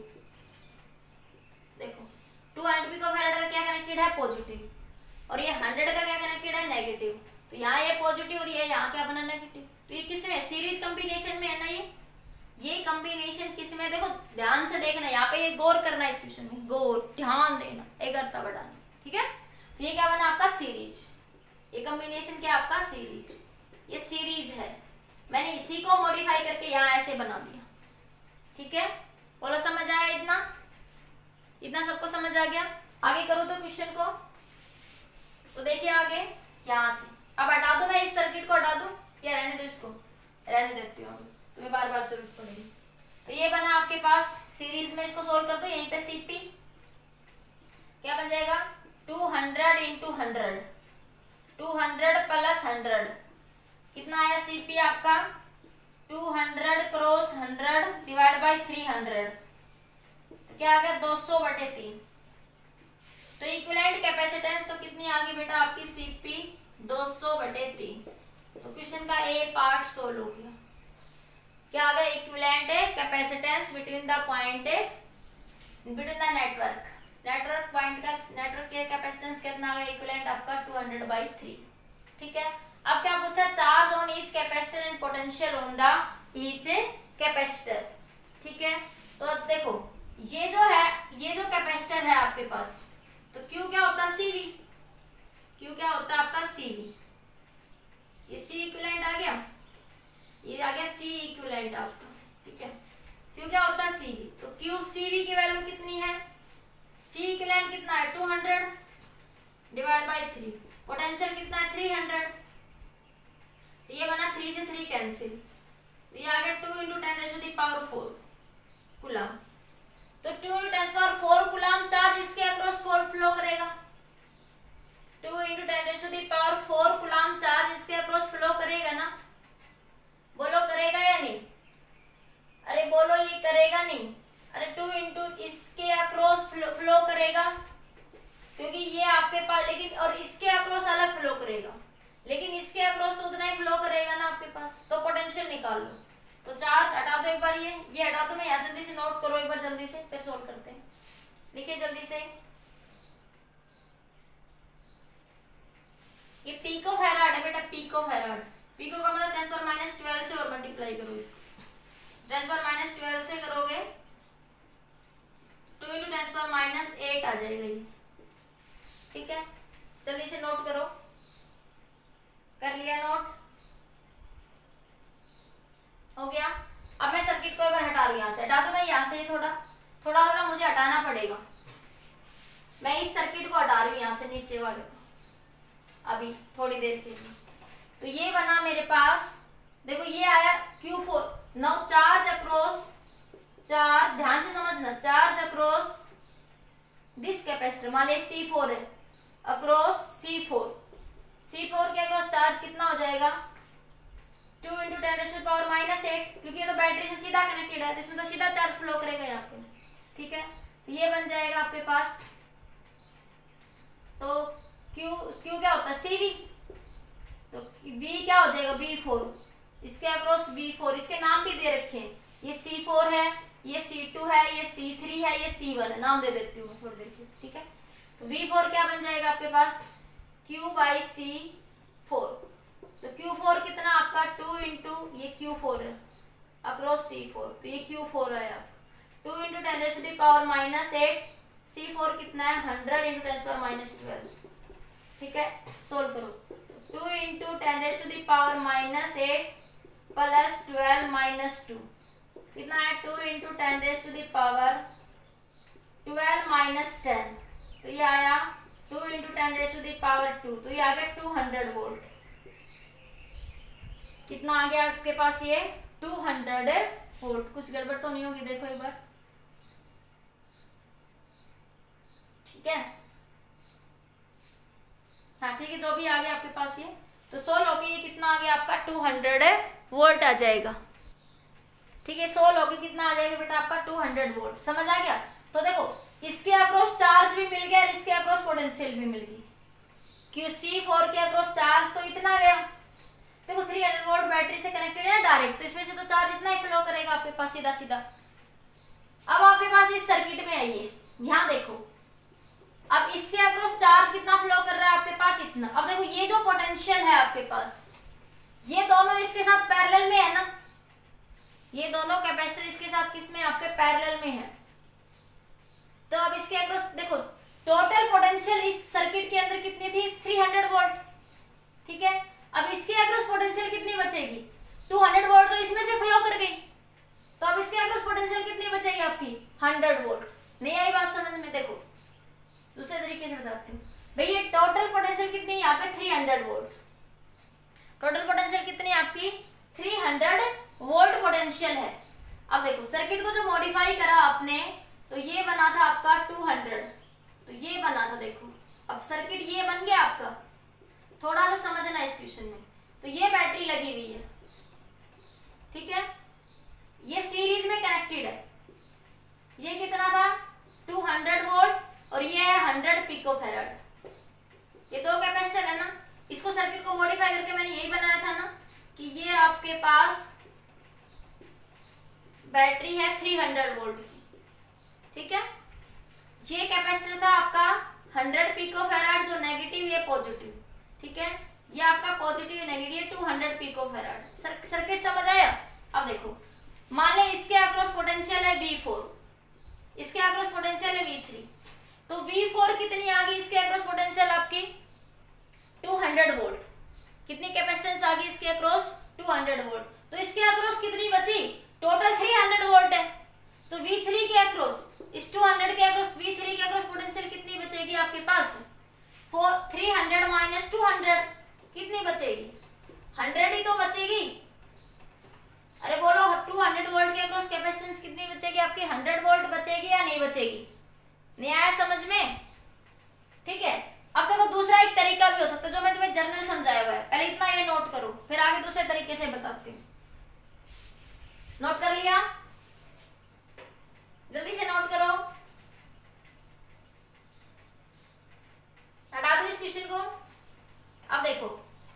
A: देखो टू हंड्रेड पिको फेराड का क्या कनेक्टेड है, पॉजिटिव, और ये हंड्रेड का क्या कनेक्टेड है, नेगेटिव। तो यहाँ ये पॉजिटिव और ये यहाँ क्या बना, नेगेटिव। तो ये किसमें, सीरीज कॉम्बिनेशन में है ना ये, ये कॉम्बिनेशन किस में, देखो ध्यान से देखना, यहाँ पे ये गौर करना है, इस क्वेश्चन में गौर ध्यान देना, एगरता बढ़ाना, ठीक है। तो ये क्या बना आपका सीरीज, ये कॉम्बिनेशन क्या आपका सीरीज, ये सीरीज है। मैंने इसी को मॉडिफाई करके यहाँ ऐसे बना दिया, ठीक है। बोलो समझ आया, इतना इतना सबको समझ आ गया। आगे करो तो क्वेश्चन को, तो देखिए आगे यहाँ से अब हटा दो, मैं इस सर्किट को हटा दूं या रहने दो, इसको रहने देती हूँ, तुम्हें बार बार जरूरत पड़ेगी। तो ये बना आपके पास सीरीज में, इसको सोल्व कर दो, यहीं पे सीपी क्या बन जाएगा, two hundred into hundred, two hundred plus hundred, कितना आया सीपी आपका, two hundred cross hundred divide by three hundred, तो क्या आ गया दो सौ बटे तीन। तो इक्विवेलेंट कैपेसिटेंस तो कितनी आ गई बेटा आपकी सीपी दो सौ बटे तीन। तो क्वेश्चन का ए पार्ट सोल्व हो गया। क्या आ गया, equivalent capacitance between the point between the network, network point का नेटवर्क के कैपेसिटेंस कितना आ गया, इक्विवेलेंट आपका टू हंड्रेड बाई थ्री, ठीक है। अब क्या पूछा, charge on each capacitor and potential on the each capacitor, ठीक है। तो अब देखो ये जो है, ये जो कैपेसिटर है आपके पास, तो Q क्या होता है, सीवी, Q क्या होता है आपका सीवी, ये सी इक्विवेलेंट आ गया, ये आ गया सी इक्विवेलेंट आपका, ठीक है। Q क्या होता है सीवी, तो Q सीवी की वैल्यू कितनी है, सी इक्विवेलेंट कितना है two hundred divide by three, potential कितना है थ्री हंड्रेड, तो ये बना थ्री से थ्री कैंसिल, तो ये आ गया two into ten raise to the power four coulomb. तो two into ten power four coulomb charge इसके अक्रॉस फ्लो करेगा, two into ten raise to the power four coulomb charge इसके across flow करेगा ना, बोलो करेगा या नहीं, अरे बोलो ये करेगा नहीं, अरे टू इंटू इसके अक्रॉस फ्लो करेगा, क्योंकि ये आपके पास, लेकिन और इसके अक्रॉस अलग फ्लो करेगा, लेकिन इसके अक्रॉस तो उतना ही फ्लो करेगा ना आपके पास। तो पोटेंशियल निकाल लो, तो चार्ज हटा दो एक बार, ये ये हटा दो, मैं यहाँ जल्दी से नोट करो एक बार जल्दी से, फिर सोल्व करते हैं। लिखिए जल्दी से, ये पीको फैराड है बेटा, पीको फैराड, पीको का मतलब टेन पावर माइनस ट्वेल्व से और मल्टीप्लाई करो इसको, टेन पावर माइनस ट्वेल्व से करोगे two into ten power minus eight आ जाएगा ये, ठीक है। जल्दी से नोट करो, कर लिया नोट, हो गया। अब मैं सर्किट को एक बार हटा रही हूँ, यहाँ से हटा दो, मैं यहाँ से थोड़ा थोड़ा थोड़ा मुझे हटाना पड़ेगा, मैं इस सर्किट को हटा रही हूँ यहाँ से नीचे वाले को अभी थोड़ी देर के लिए। तो ये बना मेरे पास, देखो ये आया Q four, now charge across, charge ध्यान से समझना, चार्ज अक्रॉस दिस कैपेसिटर, मान लीजिए सी फोर है, across C four, C four के अक्रॉस चार्ज कितना हो जाएगा, two into ten raise to the power minus eight, क्योंकि ये तो बैटरी से सीधा कनेक्टेड है, तो इसमें तो सीधा चार्ज फ्लो करेगा यहाँ पे, ठीक है। तो ये बन जाएगा आपके पास, तो Q Q क्या होता है सीवी, तो V क्या हो जाएगा बी फोर, इसके अक्रॉस बी फोर, इसके नाम भी दे रखे हैं, ये सी फोर है, ये सी टू है, ये सी थ्री है, ये सी वन है, नाम दे देती हूँ थोड़ी देर के, ठीक है। तो वी फोर क्या बन जाएगा आपके पास, Q बाई सी फोर, तो Q फोर कितना आपका टू इंटू ये Q फोर है अक्रॉस सी फोर, तो ये Q फोर है आपका two into ten raise to the power minus eight, C four कितना है hundred into ten power minus twelve, ठीक है। सोल्व करो, two into ten raise to the power minus eight plus twelve minus two, कितना है two into ten raise to the power twelve minus ten, तो ये आया two into ten raise to the power two, तो ये आ गया two hundred volt, कितना आ गया आपके पास ये टू हंड्रेड वोल्ट। कुछ गड़बड़ तो नहीं होगी, देखो एक बार, ठीक है, हाँ ठीक है, जो भी आ गया आपके पास ये, तो सोल्व होके ये कितना आ गया आपका टू हंड्रेड वोल्ट आ जाएगा, ठीक है। सोल्व होके कितना आ जाएगा बेटा आपका टू हंड्रेड वोल्ट, समझ आ गया। तो देखो इसके अक्रॉस चार्ज भी मिल गया और इसके अक्रॉस पोटेंशियल भी मिल गई, क्यों सी फोर के अक्रॉस चार्ज तो इतना गया, देखो थ्री हंड्रेड वोल्ट बैटरी से कनेक्टेड है डायरेक्ट, तो इसमें से तो चार्ज इतना ही फ्लो करेगा आपके पास सीधा सीधा। अब आपके पास इस सर्किट में आइए, यहाँ देखो, अब इसके अक्रॉस चार्ज कितना फ्लो कर रहा है आपके पास इतना। अब देखो ये जो पोटेंशियल है आपके पास, ये दोनों इसके साथ पैरेलल में है ना, ये दोनों कैपेसिटर इसके साथ किस में आपके पैरेलल में है। तो अब इसके अक्रॉस देखो टोटल पोटेंशियल इस सर्किट के अंदर कितनी थी, तीन सौ वोल्ट, ठीक है। अब इसके अक्रॉस पोटेंशियल कितनी बचेगी, दो सौ वोल्ट तो इसमें से फ्लो कर गई, तो अब इसके अक्रॉस पोटेंशियल कितनी बचेगी आपकी, सौ वोल्ट। नहीं आई बात समझ में? देखो दूसरे तरीके से बताती हूँ भाई, ये टोटल पोटेंशियल कितनी यहाँ पे तीन सौ वोल्ट, टोटल पोटेंशियल कितनी आपकी तीन सौ वोल्ट पोटेंशियल है। अब देखो सर्किट को जो मॉडिफाई करा आपने, तो ये बना था आपका दो सौ, तो ये बना था, देखो अब सर्किट ये बन गया आपका। थोड़ा सा समझना इस क्वेश्चन में, तो ये बैटरी लगी हुई है, ठीक है, ये सीरीज में कनेक्टेड है, ये कितना था दो सौ वोल्ट और ये है सौ पिकोफैराड, ये दो कैपेसिटर है ना। इसको सर्किट को मॉडिफाई करके मैंने यही बनाया था ना कि ये आपके पास बैटरी है तीन सौ वोल्ट की, ठीक है। ये कैपेसिटर था आपका सौ पिकोफैराड जो नेगेटिव, ये पॉजिटिव, ठीक है। ये आपका पॉजिटिव नेगेटिव दो सौ पिकोफैराड। सर, सर्किट समझ आया? अब देखो मान ले इसके अक्रॉस पोटेंशियल है वी फोर, इसके अक्रॉस पोटेंशियल है वी थ्री, तो वी फोर कितनी आ गई इसके अक्रॉस पोटेंशियल आपकी दो सौ वोल्ट, कितनी कैपेसिटेंस आ गई इसके अक्रॉस दो सौ वोल्ट, तो इसके अक्रॉस कितनी बची, टोटल तीन सौ वोल्ट है, तो वी थ्री के अक्रॉस इस दो सौ के अक्रॉस वी थ्री के अक्रॉस पोटेंशियल कितनी बचेगी आपके पास, फोर तीन सौ माइनस दो सौ कितनी बचेगी, सौ ही तो बचेगी। अरे बोलो दो सौ वोल्ट के अक्रॉस कैपेसिटेंस कितनी बचेगी आपकी, सौ वोल्ट बचेगी या नहीं बचेगी? नहीं आया समझ में? ठीक है। अब देखो दूसरा एक तरीका भी हो सकता है जो मैं तुम्हें जर्नल समझाया हुआ है, पहले इतना ये नोट करो, फिर आगे दूसरे तरीके से बताती हूँ। नोट कर लिया? जल्दी से नोट करो, हटा दो इस क्वेश्चन को। अब देखो,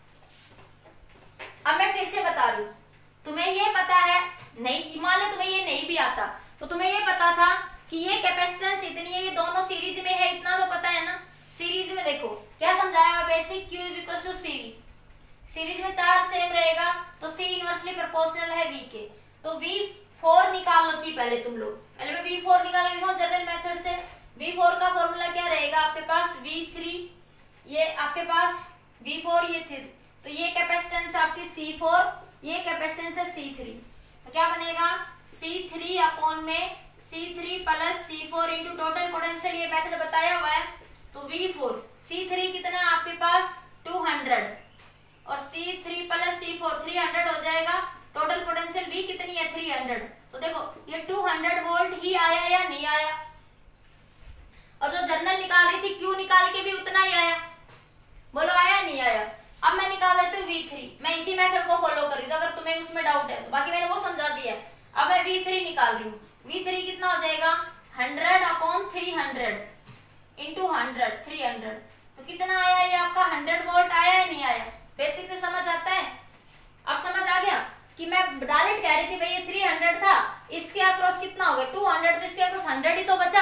A: अब मैं फिर से बता रही हूं, तुम्हें ये पता है नहीं, मान लो तुम्हें ये नहीं भी आता, तो तुम्हें ये पता था कि ये कैपेसिटेंस इतनी है, ये दोनों सीरीज में है, इतना तो पता है ना। सीरीज में देखो क्या समझाया, basic Q is equal to C V, series में चार्ज सेम रहेगा तो C इनवर्सली प्रोपोर्शनल है V के, तो वी फोर निकाल लो जी पहले तुम लोग, पहले मैं वी फोर निकाल रही हूँ जनरल मेथड से। वी फोर का फॉर्मूला क्या रहेगा आपके पास, वी थ्री, ये आपके पास वी फोर, ये थ्री, तो ये कैपेसिटेंस आपकी सी फोर, ये कैपेसिटेंस है सी थ्री, तो क्या बनेगा सी थ्री अपॉन में C three plus C four into total potential, ये मेथड बताया हुआ है। तो वी फोर सी थ्री कितना है आपके पास दो सौ और C three plus C four तीन सौ हो जाएगा, टोटल पोटेंशियल V कितनी है तीन सौ, तो देखो ये दो सौ वोल्ट ही आया या नहीं आया, और जो जर्नल निकाल रही थी Q निकाल के भी उतना ही आया, बोलो आया नहीं आया। अब मैं निकाल देती हूँ वी थ्री, मैं इसी मेथड को फॉलो कर रही हूँ, अगर तुम्हें उसमें डाउट है तो, बाकी मैंने वो समझा दिया है। अब मैं वी थ्री निकाल रही हूँ, वी थ्री कितना हो जाएगा hundred upon three hundred into hundred three hundred, तो कितना आया ये आपका हंड्रेड वोल्ट आया या नहीं आया? बेसिक से समझ आता है? अब समझ आ गया कि मैं डायरेक्ट कह रही थी भाई ये तीन सौ था, इसके अक्रॉस कितना हो गया दो सौ, तो इसके अक्रॉस सौ ही तो बचा।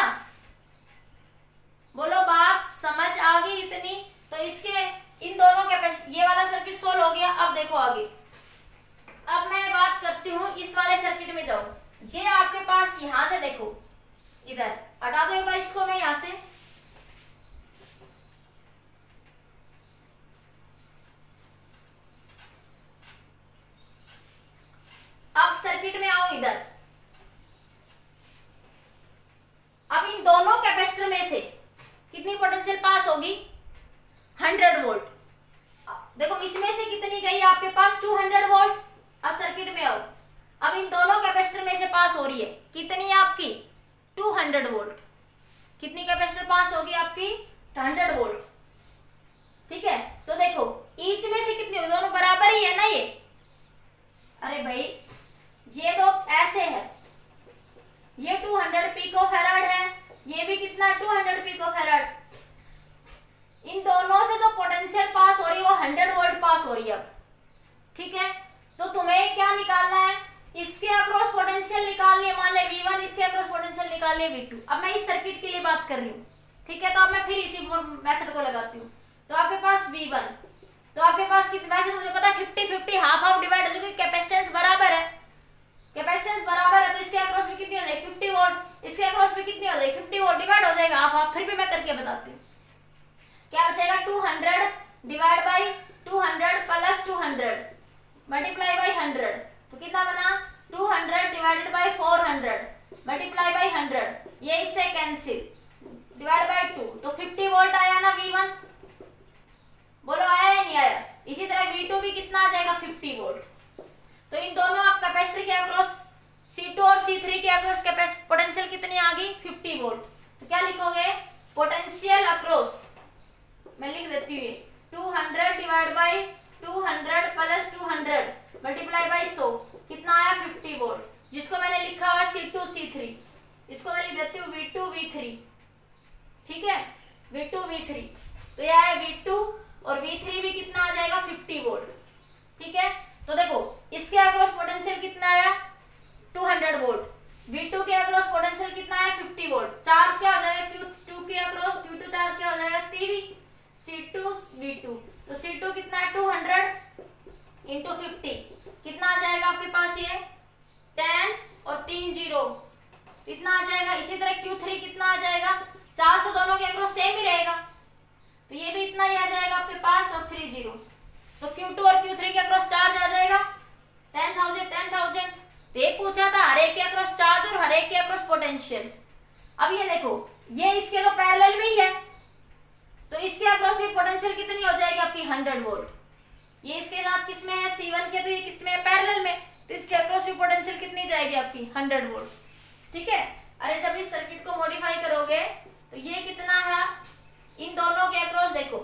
A: बोलो बात समझ आ गई इतनी? तो इसके इन दोनों के ये वाला सर्किट सोल्व हो गया। अब देखो आगे, अब मैं बात करती हूँ इस वाले सर्किट में जाओ, ये आपके पास यहां से देखो, इधर हटा दो एक बार इसको, मैं यहां से अब सर्किट में आओ इधर। अब इन दोनों कैपेसिटर में से कितनी पोटेंशियल पास होगी, सौ वोल्ट। देखो इसमें से कितनी गई आपके पास दो सौ वोल्ट। अब सर्किट में आओ, अब इन दोनों कैपेसिटर में से पास हो रही है कितनी आपकी दो सौ वोल्ट, कितनी कैपेसिटर पास होगी आपकी सौ वोल्ट, ठीक है। तो देखो ईच में से कितनी होगी, दोनों बराबर ही है ना ये। अरे भाई ये तो ऐसे है, ये दो सौ पिकोफैराड है, ये भी कितना दो सौ पिकोफैराड, इन दोनों से जो पोटेंशियल पास हो रही है वो सौ वोल्ट पास हो रही है। ठीक है, तो तुम्हें क्या निकालना है, इसके अक्रॉस पोटेंशियल निकालनी है, मान ले वी वन, इसके अक्रॉस पोटेंशियल निकालनी है वी टू। अब मैं इस सर्किट के लिए बात कर रही हूँ, ठीक है, तो अब मैं फिर इसी मेथड को लगाती हूँ। तो आपके पास वी वन, तो आपके पास कितने, वैसे मुझे पता है fifty fifty half half divide हो जाएगी, कैपेसिटेंस बराबर है, कैपेसिटेंस बराबर है तो इसके अक्रॉस में कितनी हो जाएगी फिफ्टी वोल्ट, इसके अक्रॉस में कितनी हो जाएगी फिफ्टी वोल्ट, डिवाइड हो जाएगा हाफ हाफ। फिर भी मैं करके बताती हूँ क्या बचेगा, two hundred divide by two hundred plus two hundred multiply by hundred, तो कितना बना two hundred divided by four hundred multiply by hundred, ये इससे कैंसिल डिवाइड बाई टू, तो फिफ्टी वोल्ट आया ना वी वन, बोलो आया या नहीं आया। इसी तरह वी टू भी कितना आ जाएगा फिफ्टी वोल्ट। तो इन दोनों आप कैपेसिटर के अक्रॉस सी टू और सी थ्री के अक्रॉस कैपेसिटी पोटेंशियल कितनी आ गई फिफ्टी वोल्ट, तो क्या लिखोगे पोटेंशियल अक्रॉस, मैं लिख देती हूँ two hundred divide by two hundred plus two hundred multiply by सौ, कितना आया फिफ्टी वोल्ट, जिसको मैंने लिखा हुआ सी टू सी थ्री, इसको मैं लिख देती हूँ वी टू वी थ्री, ठीक है वी टू वी थ्री, तो यह है वी टू और वी थ्री भी कितना आ जाएगा फिफ्टी वोल्ट, ठीक है। तो देखो इसके अक्रॉस पोटेंशियल कितना आया two hundred volt, V two के अक्रॉस पोटेंशियल कितना आया फिफ्टी वोल्ट, चार्ज क्या हो जाएगा क्यू टू के अक्रॉस, क्यू टू चार्ज क्या हो जाएगा C V, C two V two, तो सी टू कितना है टू हंड्रेड इंटू फिफ्टी, कितना आ जाएगा आपके पास ये टेन और तीन जीरो, इतना आ जाएगा। इसी तरह क्यू थ्री कितना आ जाएगा, चार्ज तो दोनों के अक्रॉस सेम ही रहेगा, तो ये भी इतना ही आ जाएगा आपके पास और थ्री जीरो, तो क्यू टू और क्यू थ्री के अक्रॉस चार्ज आ जाएगा टेन थाउजेंड टेन थाउजेंड। तो ये पूछा था हर एक के अक्रॉस चार्ज और हर एक के अक्रॉस पोटेंशियल। अब ये देखो ये इसके तो पैरेलल में ही है, तो इसके अक्रॉस भी पोटेंशियल कितनी हो जाएगी आपकी हंड्रेड वोल्ट, ये इसके साथ किसमें है सी वन के, तो ये किसमें है पैरेलल में, तो इसके अक्रॉस भी पोटेंशियल कितनी जाएगी आपकी हंड्रेड वोल्ट, ठीक है। अरे जब इस सर्किट को मॉडिफाई करोगे तो ये कितना है, इन दोनों के अक्रॉस देखो,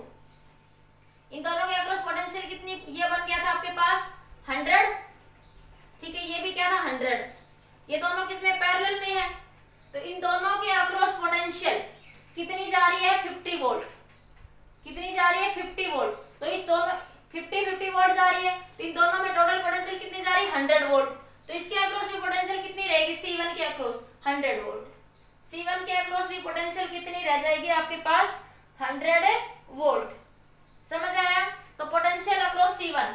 A: इन दोनों के अक्रॉस पोटेंशियल कितनी, ये बन गया था आपके पास हंड्रेड, ठीक है, ये भी क्या था हंड्रेड, ये दोनों किसमें पैरेलल में है, तो इन दोनों के अक्रॉस पोटेंशियल कितनी जा रही है फिफ्टी वोल्ट, कितनी जा रही है फिफ्टी वोल्ट, तो इस दोनों फिफ्टी फिफ्टी वोल्ट जा रही है, तो इन दोनों में टोटल पोटेंशियल कितनी जा रही है हंड्रेड वोल्ट, तो इसके अक्रॉस भी पोटेंशियल कितनी रहेगी सी वन के across hundred volt, C one के अक्रॉस भी पोटेंशियल कितनी रह जाएगी आपके पास हंड्रेड वोल्ट, समझ आया। तो potential across C one,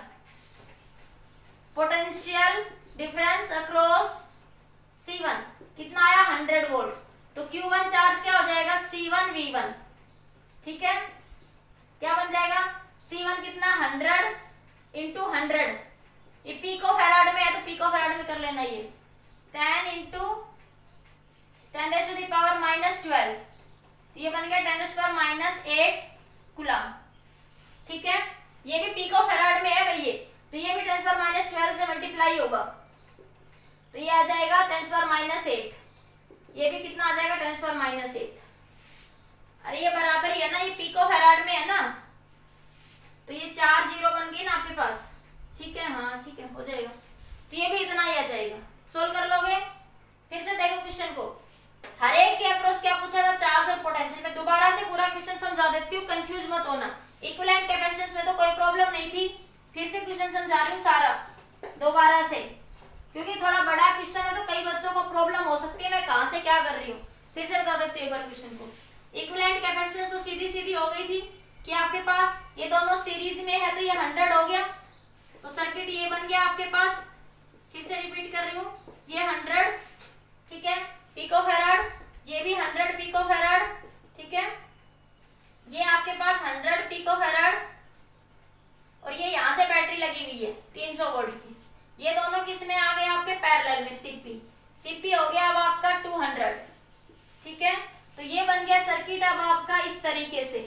A: potential difference across C one कितना आया हंड्रेड वोल्ट, तो क्यू वन चार्ज क्या हो जाएगा सी वन वी वन, ठीक है, क्या बन जाएगा सी वन कितना हंड्रेड इंटू हंड्रेड, ये पिको फैराड में है तो पिको फैराड में कर लेना, ये ten into ten raise to the power minus twelve, ये बन गया ten raise to the power minus eight coulomb, ठीक है, ये भी पिको फैराड में है भैया, तो ये भी ten raise to the power minus twelve से मल्टीप्लाई होगा, तो ये आ जाएगा ten raise to the power minus eight, ये भी कितना आ जाएगा ten raise to the power minus eight, अरे ये बराबर ही है ना, ये पिको फैराड में है ना, तो ये चार जीरो बन गई ना आपके पास, ठीक है, हाँ ठीक है हो जाएगा, तो ये भी इतना ही आ जाएगा, सोल्व कर लोगे। फिर से देखो क्वेश्चन को, हर एक के अक्रॉस क्या पूछा था चार्ज और पोटेंशियल, में दोबारा से पूरा क्वेश्चन समझा देती हूँ, कंफ्यूज मत होना। इक्विवेलेंट कैपेसिटेंस में तो कोई प्रॉब्लम नहीं थी, फिर से क्वेश्चन समझा रही हूँ सारा दोबारा से, क्योंकि थोड़ा बड़ा क्वेश्चन है तो कई बच्चों को प्रॉब्लम हो सकती है मैं कहाँ से क्या कर रही हूँ। फिर से बता देती हूँ एक बार क्वेश्चन को। इक्विवेलेंट कैपेसिटेंस तो सीधी सीधी हो गई थी कि आपके पास ये दोनों सीरीज में है तो ये हंड्रेड हो गया, तो सर्किट ये बन गया आपके पास, फिर से रिपीट कर रही हूँ, ये हंड्रेड, ठीक है, पिको फैराड, ये भी हंड्रेड पिको फैराड, ठीक है, ये आपके पास हंड्रेड पिको फैराड, और ये यहाँ से बैटरी लगी हुई है तीन सौ वोल्ट की, ये दोनों किस में आ गए आपके पैरेलल में, सीपी, सीपी हो गया अब आपका टू हंड्रेड, ठीक है, तो ये बन गया सर्किट अब आपका इस तरीके से।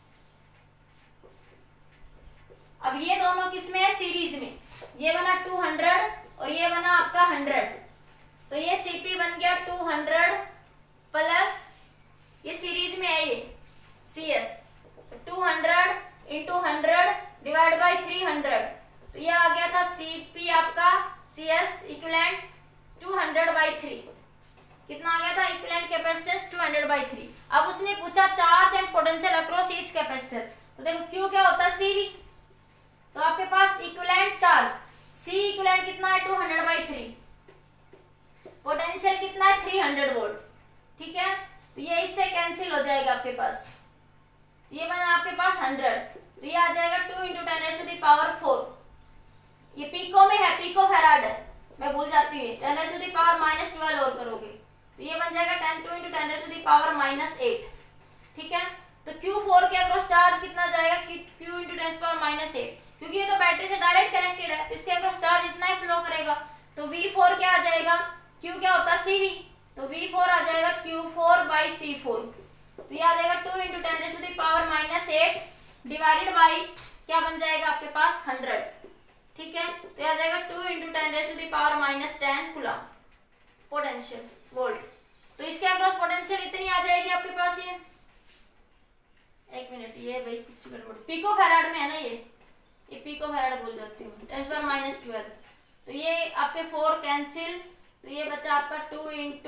A: अब ये दोनों किसमें है सीरीज में, ये बना टू हंड्रेड और ये बना आपका हंड्रेड, तो ये सीपी बन गया टू हंड्रेड प्लस ये सीरीज में है ये सीएस, तो two hundred into hundred divide by three hundred, तो ये आ गया था सीपी आपका CS equivalent two hundred by three, कितना आ गया था equivalent capacitance two hundred by three. अब उसने पूछा charge and potential across each capacitor, तो देखो क्यू क्या होता है सीवी, तो आपके पास इक्विवेलेंट चार्ज सी इक्विवेलेंट कितना है two hundred by three, potential कितना है थ्री हंड्रेड वोल्ट, ठीक है, तो ये इससे कैंसिल हो जाएगा आपके पास, ये बना आपके पास हंड्रेड, तो ये आ जाएगा two into ten raise to the power four, ये पिको में है पिको फैराड है, मैं भूल जाती हूँ, ten raise to the power minus twelve और करोगे तो ये बन जाएगा ten two into ten raise to the power minus eight. ठीक है, तो क्यू फोर के अक्रॉस चार्ज कितना जाएगा, Q into ten power minus eight, क्योंकि ये तो बैटरी से डायरेक्ट कनेक्टेड है तो इसके अक्रॉस चार्ज इतना ही फ्लो करेगा। तो वी फोर क्या आ जाएगा, क्यू क्या होता है सीवी, तो वी फोर आ जाएगा Q four by C four. तो ये आ जाएगा two into ten raise to the power minus eight divided by क्या बन जाएगा आपके पास हंड्रेड। ठीक है, तो ये आ जाएगा two into ten raise to the power minus ten coulomb potential volt. तो इसके अक्रॉस पोटेंशियल इतनी आ जाएगी आपके पास, ये एक मिनट, ये भाई कुछ गड़बड़, पिको फैराड में है ना, ये ये पिको फैराड बोल जाती हूँ, टेन पावर माइनस ट्वेल्व। तो ये आपके फोर कैंसिल, तो ये बचा आपका two into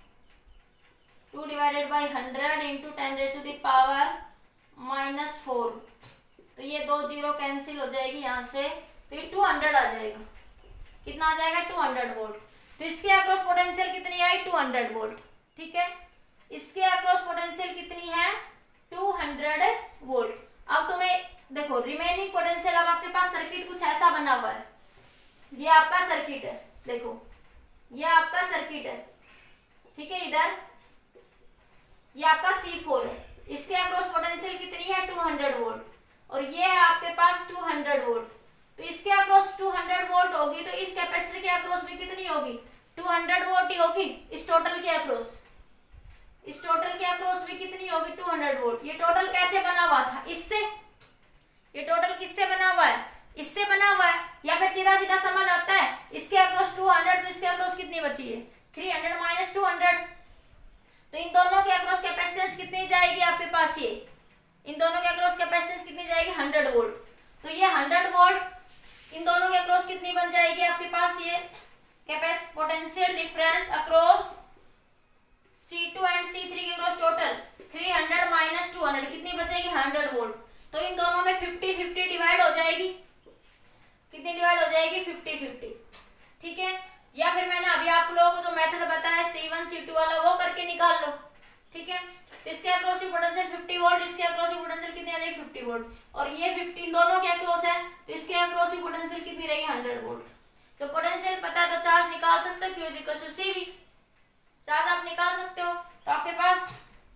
A: two divided by hundred into ten raise to the power minus four. तो ये दो जीरो कैंसिल हो जाएगी यहाँ से, तो ये टू हंड्रेड आ जाएगा। कितना आ जाएगा, टू हंड्रेड वोल्ट। तो इसके अक्रॉस पोटेंशियल कितनी आई, टू हंड्रेड वोल्ट। ठीक है, इसके अक्रॉस पोटेंशियल कितनी है, टू हंड्रेड वोल्ट। अब तुम्हें देखो रिमेनिंग पोटेंशियल, अब आपके पास सर्किट कुछ ऐसा बना हुआ है, ये आपका सर्किट है, देखो ये आपका सर्किट है। ठीक है, इधर ये आपका सी फोर है, इसके अक्रॉस पोटेंशियल कितनी है, टू हंड्रेड वोल्ट, और ये है आपके पास टू हंड्रेड वोल्ट। तो इसके अक्रॉस टू हंड्रेड वोल्ट होगी तो इस कैपेसिटर के अक्रॉस भी कितनी होगी, टू हंड्रेड वोल्ट ही होगी। इस टोटल के अक्रॉस इस टोटल के अक्रॉस भी कितनी होगी, टू हंड्रेड वोल्ट। ये टोटल कैसे बना हुआ था, इससे, ये टोटल किससे बना हुआ है, इससे बना हुआ है, या फिर सीधा सीधा समझ आता है, इसके अक्रॉस टू हंड्रेड तो इसके अक्रॉस कितनी बची है, three hundred minus two hundred. तो इन दोनों के अक्रॉस कैपेसिटेंस कितनी जाएगी आपके पास, ये इन दोनों के अक्रॉस कैपेसिटेंस कितनी जाएगी, हंड्रेड वोल्ट। तो ये हंड्रेड वोल्ट इन दोनों के अक्रॉस कितनी बन जाएगी आपके पास, ये कैपेस potential difference across C two and C three के across total three hundred minus two hundred कितनी बचेगी, हंड्रेड वोल्ट। तो इन दोनों में फिफ्टी फिफ्टी डिवाइड हो जाएगी, कितनी डिवाइड हो जाएगी, फिफ्टी फिफ्टी। ठीक है, या फिर मैंने अभी आप लोगों को जो मेथड बताया सी वन सी टू वाला, वो करके निकाल लो। ठीक है, तो इसके अक्रॉस की पोटेंशियल फिफ्टी वोल्ट, इसके अक्रॉस की पोटेंशियल कितनी आ जाएगी, फिफ्टी वोल्ट, और ये फिफ्टी दोनों के अक्रॉस है तो इसके अक्रॉस की पोटेंशियल कितनी रहेगी, हंड्रेड वोल्ट। तो पोटेंशियल पता है तो चार्ज निकाल सकते हो, Q is equal to CV, charge आप निकाल सकते हो। तो आपके पास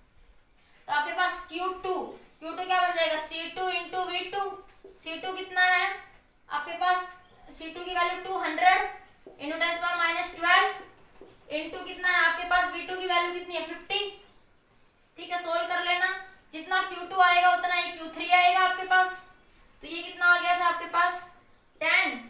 A: तो आपके पास क्यू टू क्यू टू क्या बन जाएगा, C two into V two. C two कितना है आपके पास, सी टू की value two hundred into ten power minus twelve into कितना है आपके पास, वी टू की वैल्यू कितनी है, फिफ्टी। ठीक है, सोल्व कर लेना, जितना क्यू टू आएगा उतना ही क्यू थ्री आएगा आपके पास। तो ये कितना आ गया था आपके पास, ten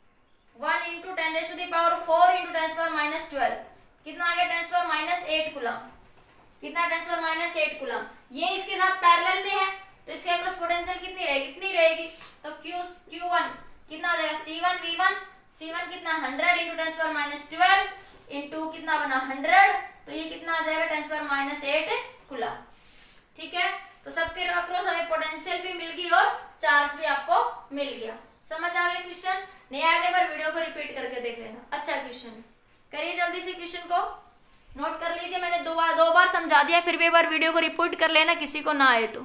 A: one into ten raise to the power four into ten power minus twelve, कितना आ गया, ten power minus eight coulomb. कितना, ten power minus eight coulomb. ये इसके साथ पैरेलल में है तो इसके अक्रॉस पोटेंशियल कितनी रहेगी, कितनी रहेगी, तो क्यू क्यू वन कितना आ जाएगा, C one V one, C one कितना hundred into ten power minus twelve into कितना बना हंड्रेड, तो ये कितना आ जाएगा, ten power minus eight coulomb. ठीक है, तो सबके अक्रॉस हमें पोटेंशियल भी मिल गई और चार्ज भी आपको मिल गया। समझ आ गया क्वेश्चन, नहीं आया एक बार वीडियो को रिपीट करके देख लेना। अच्छा क्वेश्चन करिए जल्दी से, क्वेश्चन को नोट कर लीजिए, मैंने दो बार दो बार समझा दिया, फिर भी एक बार वीडियो को रिपीट कर लेना किसी को ना आए तो।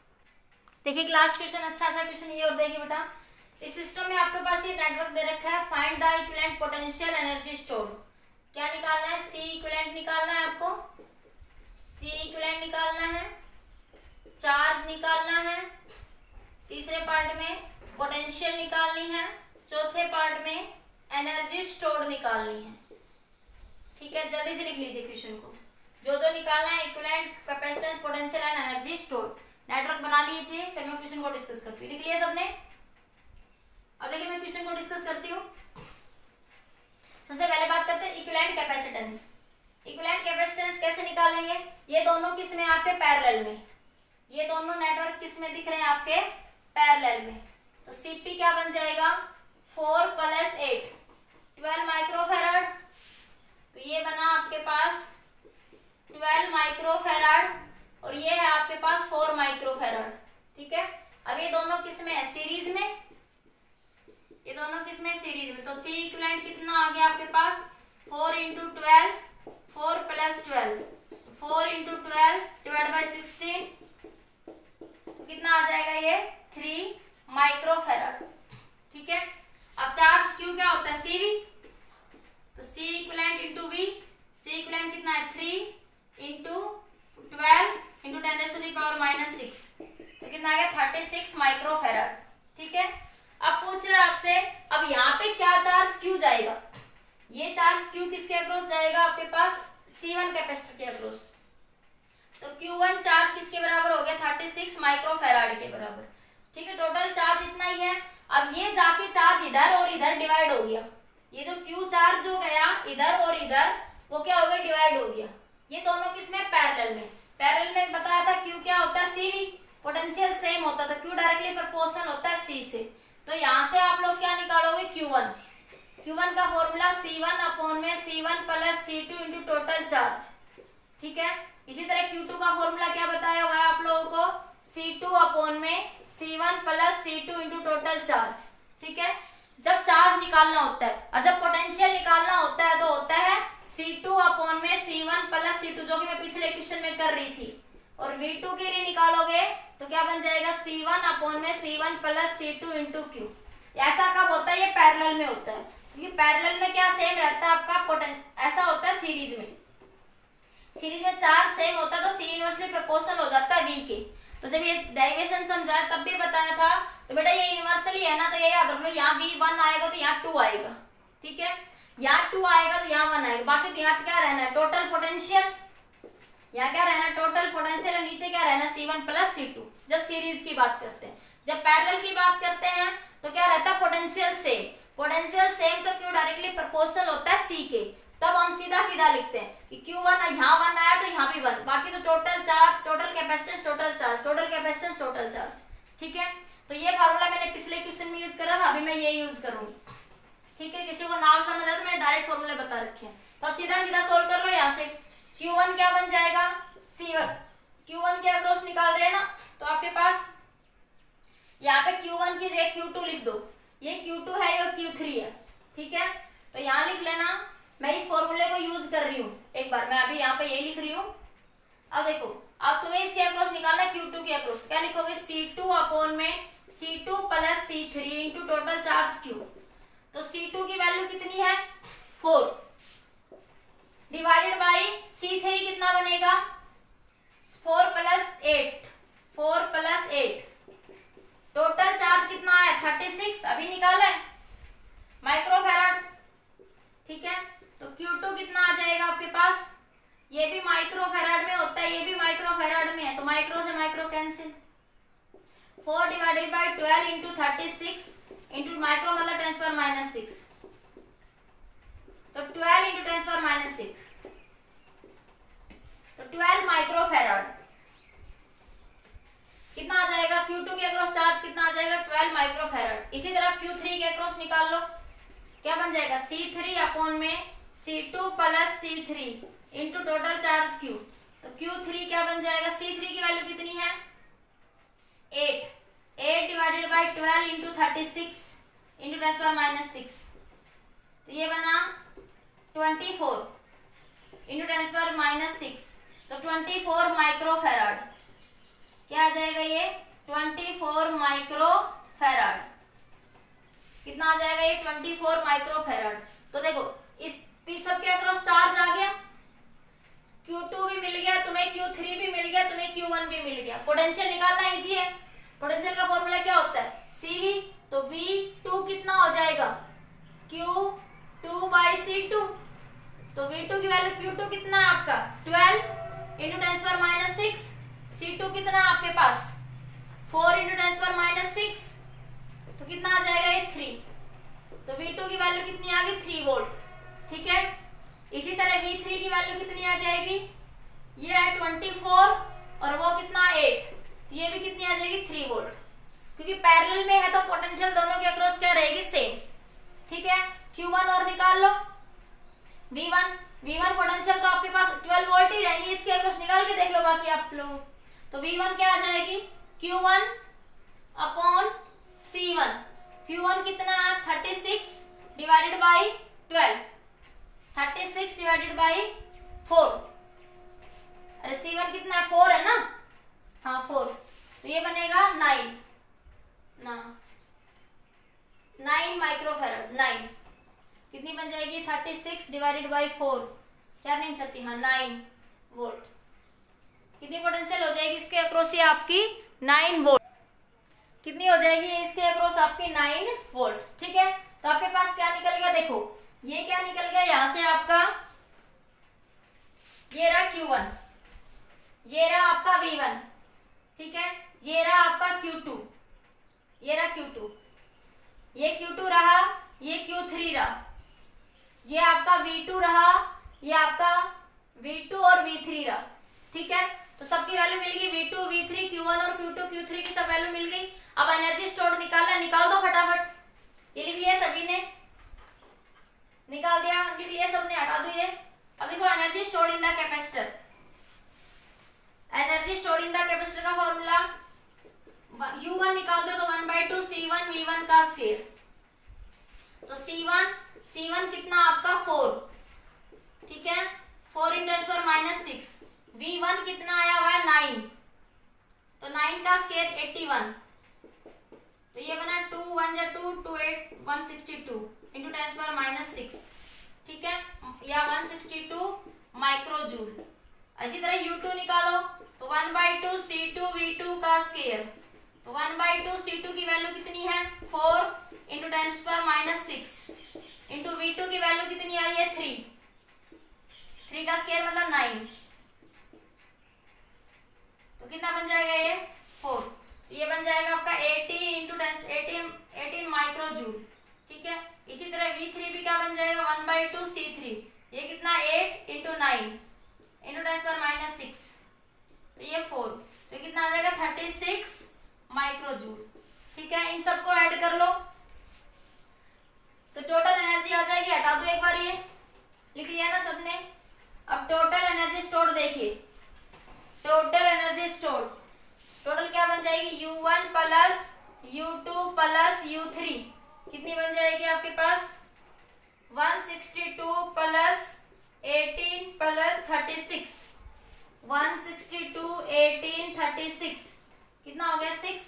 A: देखिए लास्ट क्वेश्चन अच्छा सा क्वेश्चन ये, और देखिए बेटा, इस सिस्टम में आपके पास ये नेटवर्क दे रखा है, find the equivalent potential energy store. क्या निकालना है, सी इक्विवेलेंट निकालना है आपको, सी इक्विवेलेंट निकालना है, चार्ज निकालना है, तीसरे पार्ट में पोटेंशियल निकालनी है, चौथे पार्ट में एनर्जी स्टोर्ड निकालनी है। ठीक है, जल्दी से लिख लीजिए क्वेश्चन को, जो जो निकालना है, equivalent capacitance potential and energy stored. Network बना लीजिए, फिर मैं क्वेश्चन को डिस्कस करती हूँ। लिख लिया सबने? अब देखिए मैं क्वेश्चन को डिस्कस करती हूँ। सबसे पहले बात करते हैं इक्विवेलेंट कैपेसिटेंस। इक्विवेलेंट कैपेसिटेंस कैसे निकालेंगे, ये दोनों किस में आपके पैरेलल में, ये दोनों नेटवर्क किस में दिख रहे हैं आपके पैरेलल में। तो सीपी क्या बन जाएगा, four plus eight twelve microfarad, तो ये बना आपके पास ट्वेल्व माइक्रोफैराड और ये है आपके पास फोर माइक्रोफैराड। ठीक है, अब ये दोनों किस में है, सीरीज में, ये दोनों किस में, सीरीज में। तो सी इक्विवेलेंट कितना आ गया आपके पास, four into twelve, four plus twelve, four into twelve divide by sixteen, तो कितना आ जाएगा ये, थ्री माइक्रोफैराड। ठीक है, अब चार्ज क्यू क्या होता है, सीवी, तो C equivalent into V, C equivalent कितना है three into twelve into ten to the power minus six, तो कितना आ गया थर्टी सिक्स माइक्रो फेराड। ठीक है, अब पूछ रहा है आपसे, अब यहाँ पे क्या चार्ज क्यू जाएगा, ये चार्ज क्यू किसके अक्रॉस जाएगा, आपके पास सी वन कैपेसिटर के अक्रॉस, तो क्यू वन चार्ज किसके बराबर हो गया थर्टी सिक्स माइक्रो फेराड के बराबर। ठीक है, टोटल चार्ज इतना ही है। अब ये जाके चार्ज इधर और इधर डिवाइड हो गया, ये जो क्यू चार्ज जो गया इधर और इधर वो क्या हो गया डिवाइड हो गया, ये दोनों किसमें पैरेलल में, पैरेलल में बताया था क्यू क्या होता है सीवी, पोटेंशियल सेम होता था, क्यू डायरेक्टली प्रोपोर्शनल होता है सी से, तो यहाँ से आप लोग क्या निकालोगे क्यू वन, क्यू वन का फॉर्मूला सी वन अपॉन में C one plus C two into total charge. ठीक है, इसी तरह क्यू टू का फॉर्मूला क्या बताया हुआ है आप लोगों को, सी टू अपॉन में C one plus C two into total charge. ठीक है, जब चार्ज निकालना होता है और जब पोटेंशियल निकालना होता है तो होता है सी टू अपॉन में C one plus C two, जो कि मैं पिछले क्वेश्चन में कर रही थी, और वी टू के लिए निकालोगे तो क्या बन जाएगा सी वन अपॉन में C one plus C two into Q. ऐसा कब होता है, ये पैरेलल में होता है, क्योंकि पैरेलल में क्या सेम रहता है आपका पोटेंशियल, ऐसा होता है सीरीज में, सीरीज में चार्ज सेम होता है तो सी इनवर्सली प्रोपोर्शनल हो जाता है वी के। तो जब ये डेरिवेशन समझाया तब भी बताया था, तो बेटा ये यूनिवर्सली है ना, तो ये याद रख लो, यहाँ वी वन आएगा तो यहाँ टू आएगा। ठीक है, यहाँ टू आएगा तो यहाँ वन आएगा, बाकी तो यहाँ क्या रहना है टोटल पोटेंशियल, यहाँ क्या रहना टोटल पोटेंशियल, नीचे क्या रहना C one plus C two. जब सीरीज की बात करते हैं, जब पैरेलल की बात करते हैं तो क्या रहता है पोटेंशियल सेम, पोटेंशियल सेम तो क्यू डायरेक्टली प्रोपोर्शनल होता है सी के, तब हम सीधा सीधा लिखते हैं कि क्यू वन यहाँ वन आया तो यहाँ भी वन, बाकी तो total charge, total capacitance, total charge, total capacitance, total charge. ठीक है, तो ये फार्मूला मैंने पिछले क्वेश्चन में यूज करा था, अभी मैं ये यूज करूंगी। ठीक है, किसी को नाम समझ आया तो मैंने डायरेक्ट फॉर्मूले बता रखे हैं, तो अब सीधा सीधा सोल्व कर लो। यहाँ से क्यू वन क्या बन जाएगा सी वन, क्यू वन के अक्रॉस निकाल रहे हैं ना, तो आपके पास यहाँ पे क्यू वन की जगह क्यू टू लिख दो, ये क्यू टू है और क्यू थ्री है। ठीक है, तो यहाँ लिख लेना, मैं इस फॉर्मूले को यूज कर रही हूँ, एक बार मैं अभी यहाँ पे ये लिख रही हूँ। अब देखो, अब तुम्हें इसके अक्रॉस निकालना है क्यू टू के अक्रॉस, क्या लिखोगे सी टू अपॉन में C two plus C three into total charge Q. तो सी टू की वैल्यू कितनी है four, divided by C three कितना बनेगा four plus eight, four plus eight, total charge कितना आया थर्टी सिक्स, अभी निकाला है माइक्रो फेराड। ठीक है, तो क्यू टू कितना आ जाएगा आपके पास, ये भी माइक्रो फेराड में होता है, ये भी माइक्रो फेराड में है, तो माइक्रो से micro cancel, four divided by twelve into thirty six into micro मतलब टेन पावर माइनस सिक्स, तो twelve into ten power minus six, तो ट्वेल्व माइक्रो फेराड कितना आ जाएगा, क्यू टू के अक्रॉस चार्ज कितना आ जाएगा ट्वेल्व माइक्रो फेराड। इसी तरह क्यू थ्री के अक्रॉस निकाल लो, क्या बन जाएगा सी थ्री अपॉन में C two plus C three into total charge Q, तो क्यू थ्री क्या बन जाएगा, सी थ्री की वैल्यू कितनी है eight, eight divided by twelve into thirty six into ten power minus six, तो ये बना twenty four into ten power minus six, तो ट्वेंटी फोर माइक्रो फेराड, क्या आ जाएगा ये ट्वेंटी फोर माइक्रो फेराड, कितना आ जाएगा ये ट्वेंटी फोर माइक्रो फेराड। तो देखो इस सब के अक्रॉस चार्ज आ गया, क्यू टू भी मिल गया तुम्हें, क्यू थ्री भी मिल गया तुम्हें, क्यू वन भी मिल गया। पोटेंशियल निकालना इजी है, पोटेंशियल का फॉर्मूला क्या होता है सीवी, तो वी टू कितना हो जाएगा Q two by C two, तो वी टू की वैल्यू क्यू टू कितना है आपका twelve into ten power minus six, C two कितना है आपके पास four into ten power minus six, तो कितना आ जाएगा ये थ्री, तो वी टू की वैल्यू कितनी आ गई थ्री वोल्ट। ठीक है, इसी तरह वी थ्री की वैल्यू कितनी आ जाएगी, ये है ट्वेंटी फोर और वो कितना एट, तो ये भी कितनी आ जाएगी थ्री वोल्ट, क्योंकि पैरेलल में है तो पोटेंशियल दोनों के अक्रॉस क्या रहेगी सेम। ठीक है, क्यू वन और निकाल लो, V one, V one potential तो आपके पास ट्वेल्व वोल्ट ही रहेंगे, इसके अक्रॉस निकाल के देख लो बाकी आप लोग, तो वी वन क्या आ जाएगी Q one upon C one, Q one कितना है thirty six divided by twelve, thirty six divided by four, अरे सी वन कितना है फोर है ना, हाँ फोर, तो ये बनेगा नाइन, ना नाइन माइक्रो फेराड, नाइन, कितनी बन जाएगी, thirty six divided by four, चार नहीं छत्ती, हाँ नाइन वोल्ट। कितनी पोटेंशियल हो जाएगी इसके अक्रॉस, ये आपकी नाइन वोल्ट। कितनी हो जाएगी इसके अक्रॉस आपकी, नाइन वोल्ट। ठीक है, तो आपके पास क्या निकल गया, देखो ये क्या निकल गया, यहां से आपका ये रहा क्यू वन, ये रहा आपका वी वन, ठीक है, ये रहा आपका क्यू टू, ये रहा क्यू टू, ये क्यू टू रहा, ये क्यू थ्री रहा, ये आपका वी टू रहा, ये आपका वी टू और वी थ्री रहा। ठीक है, तो सबकी वैल्यू मिल गई, V two, V three, Q one और क्यू टू, क्यू थ्री की सब वैल्यू मिल गई। अब एनर्जी स्टोर्ड निकालना, निकाल दो फटाफट। ये लिख लिया सभी ने, निकाल दिया, लिख लिया सबने, हटा दो ये। अब देखो energy stored in the capacitor, energy stored in the capacitor का फॉर्मूला यू वन निकाल दो तो one by two C one V one का स्क्वायर। तो सी वन सी वन कितना आपका फोर, ठीक है, four into ten power minus six. V one कितना आया हुआ है, नाइन, तो नाइन का स्क्वायर एट्टी वन, तो ये बना टू वन जा two, two eight one sixty two into ten power minus six, ठीक है, या one sixty two micro joule. इसी तरह यू टू निकालो तो one by two C two V two का स्क्वायर, तो one by two C two की वैल्यू कितनी है, four into ten power minus six into V two की वैल्यू कितनी आई है, थ्री, थ्री का स्क्वायर मतलब नाइन, तो कितना बन जाएगा ये, फोर, तो ये बन जाएगा आपका eighty into ten eighteen eighteen micro joule. ठीक है, इसी तरह वी थ्री भी क्या बन जाएगा, one by two C three, ये कितना eight into nine into ten power minus six, तो ये फोर, तो कितना आ जाएगा थर्टी सिक्स माइक्रो जूल। ठीक है, इन सबको ऐड कर लो तो टोटल एनर्जी आ जाएगी। हटा दो एक बार, ये लिख लिया ना सबने। अब टोटल एनर्जी स्टोर्ड देखिए, टोटल एनर्जी स्टोर्ड, टोटल क्या बन जाएगी, U one plus U two plus U three, कितनी बन जाएगी आपके पास, one sixty two plus eighteen plus thirty six, one sixty two eighteen thirty six, कितना हो गया, सिक्स,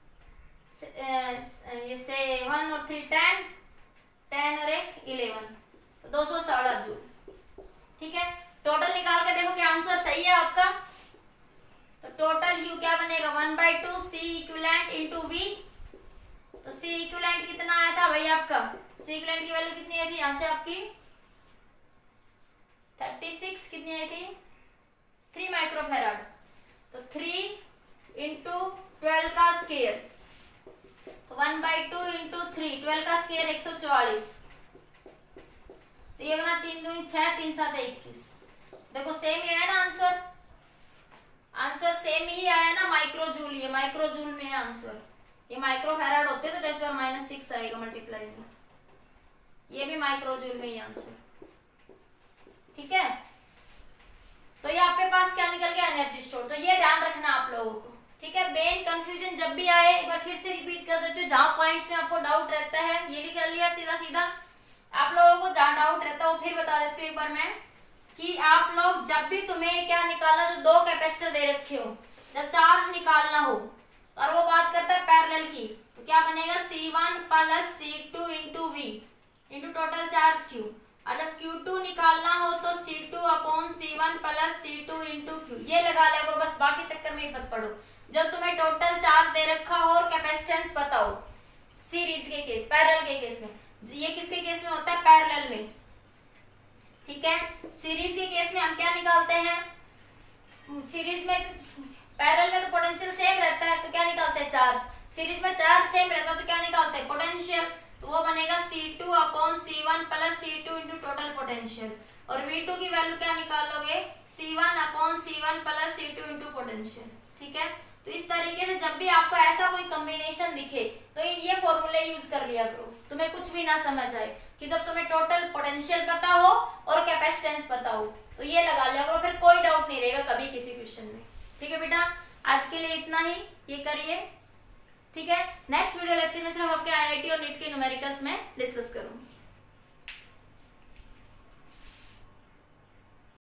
A: ये सेवन और थ्री टेन, टेन और एक इलेवन, तो दो सौ सोलह जूल। ठीक है, टोटल निकाल के देखो क्या आंसर सही है आपका। तो टोटल यू क्या बनेगा, one by two C equivalent into V, तो सी इक्विवेलेंट कितना आया था भाई आपका, सी इक्विवेलेंट की वैल्यू कितनी आई थी, यहां से आपकी थर्टी सिक्स, कितनी आई थी, थ्री माइक्रोफेराड, तो थ्री इंटू ट्वेल्व का स्क्वायर, तो one by two into three, twelve का स्क्वायर एक सौ चौवालीस, तो ये बना तीन दूनी छह, तीन सात इक्कीस। देखो सेम ही आया ना आंसर, आंसर सेम ही आया ना, माइक्रो जूल, ये माइक्रो जूल में है आंसर, ये माइक्रो फैराड होते तो टेन पावर माइनस सिक्स आएगा मल्टीप्लाई में, ये भी माइक्रो जूल में ही आंसर। ठीक है, तो ये आपके पास क्या निकल गया, एनर्जी स्टोर। तो ये ध्यान रखना आप लोगों को। ठीक है, मेन कंफ्यूजन जब भी आए, एक बार फिर से रिपीट कर देती हूँ, जहां पॉइंट्स में आपको डाउट रहता है ये लिख लिया सीधा सीधा। आप लोगों को जहां डाउट रहता है वो फिर बता देती हूँ एक बार मैं, कि आप लोग जब भी तुम्हें क्या निकालना, जो दो कैपेसिटर दे रखे हो, जब चार्ज निकालना हो और वो बात करता है पैरेलल की, तो क्या बनेगा, C one plus C two into V into total charge Q, और जब क्यू टू निकालना हो तो C two upon C one plus C two into Q, ये लगा लिया करो बस, बाकी चक्कर में ही मत पढ़ो। जब तुम्हें टोटल चार्ज दे रखा हो और कैपेसिटेंस पता हो, सीरीज के केस, पैरेलल के केस में, ये किसके केस में होता है, पैरेलल में। ठीक है, सीरीज के केस में हम क्या निकालते हैं, सीरीज में, पैरेलल में तो पोटेंशियल सेम रहता है तो क्या निकालते हैं, चार्ज। सीरीज में चार्ज सेम रहता है तो क्या निकालते हैं, पोटेंशियल, तो वो बनेगा C two upon C one plus C two into total potential, और वी टू की वैल्यू क्या निकालोगे, C one upon C one plus C two into potential. ठीक है, तो इस तरीके से जब भी आपको ऐसा कोई कॉम्बिनेशन दिखे तो ये फॉर्मूले यूज कर लिया करो, तुम्हें कुछ भी ना समझ आए, कि जब तुम्हें टोटल पोटेंशियल पता हो और कैपेसिटेंस पता हो तो ये लगा लिया करो, फिर कोई डाउट नहीं रहेगा कभी किसी क्वेश्चन में। ठीक है बेटा, आज के लिए इतना ही, ये करिए। ठीक है, नेक्स्ट वीडियो लेक्चर में सिर्फ आपके आईआईटी और नीट के न्यूमेरिकल्स में डिस्कस करूंगी।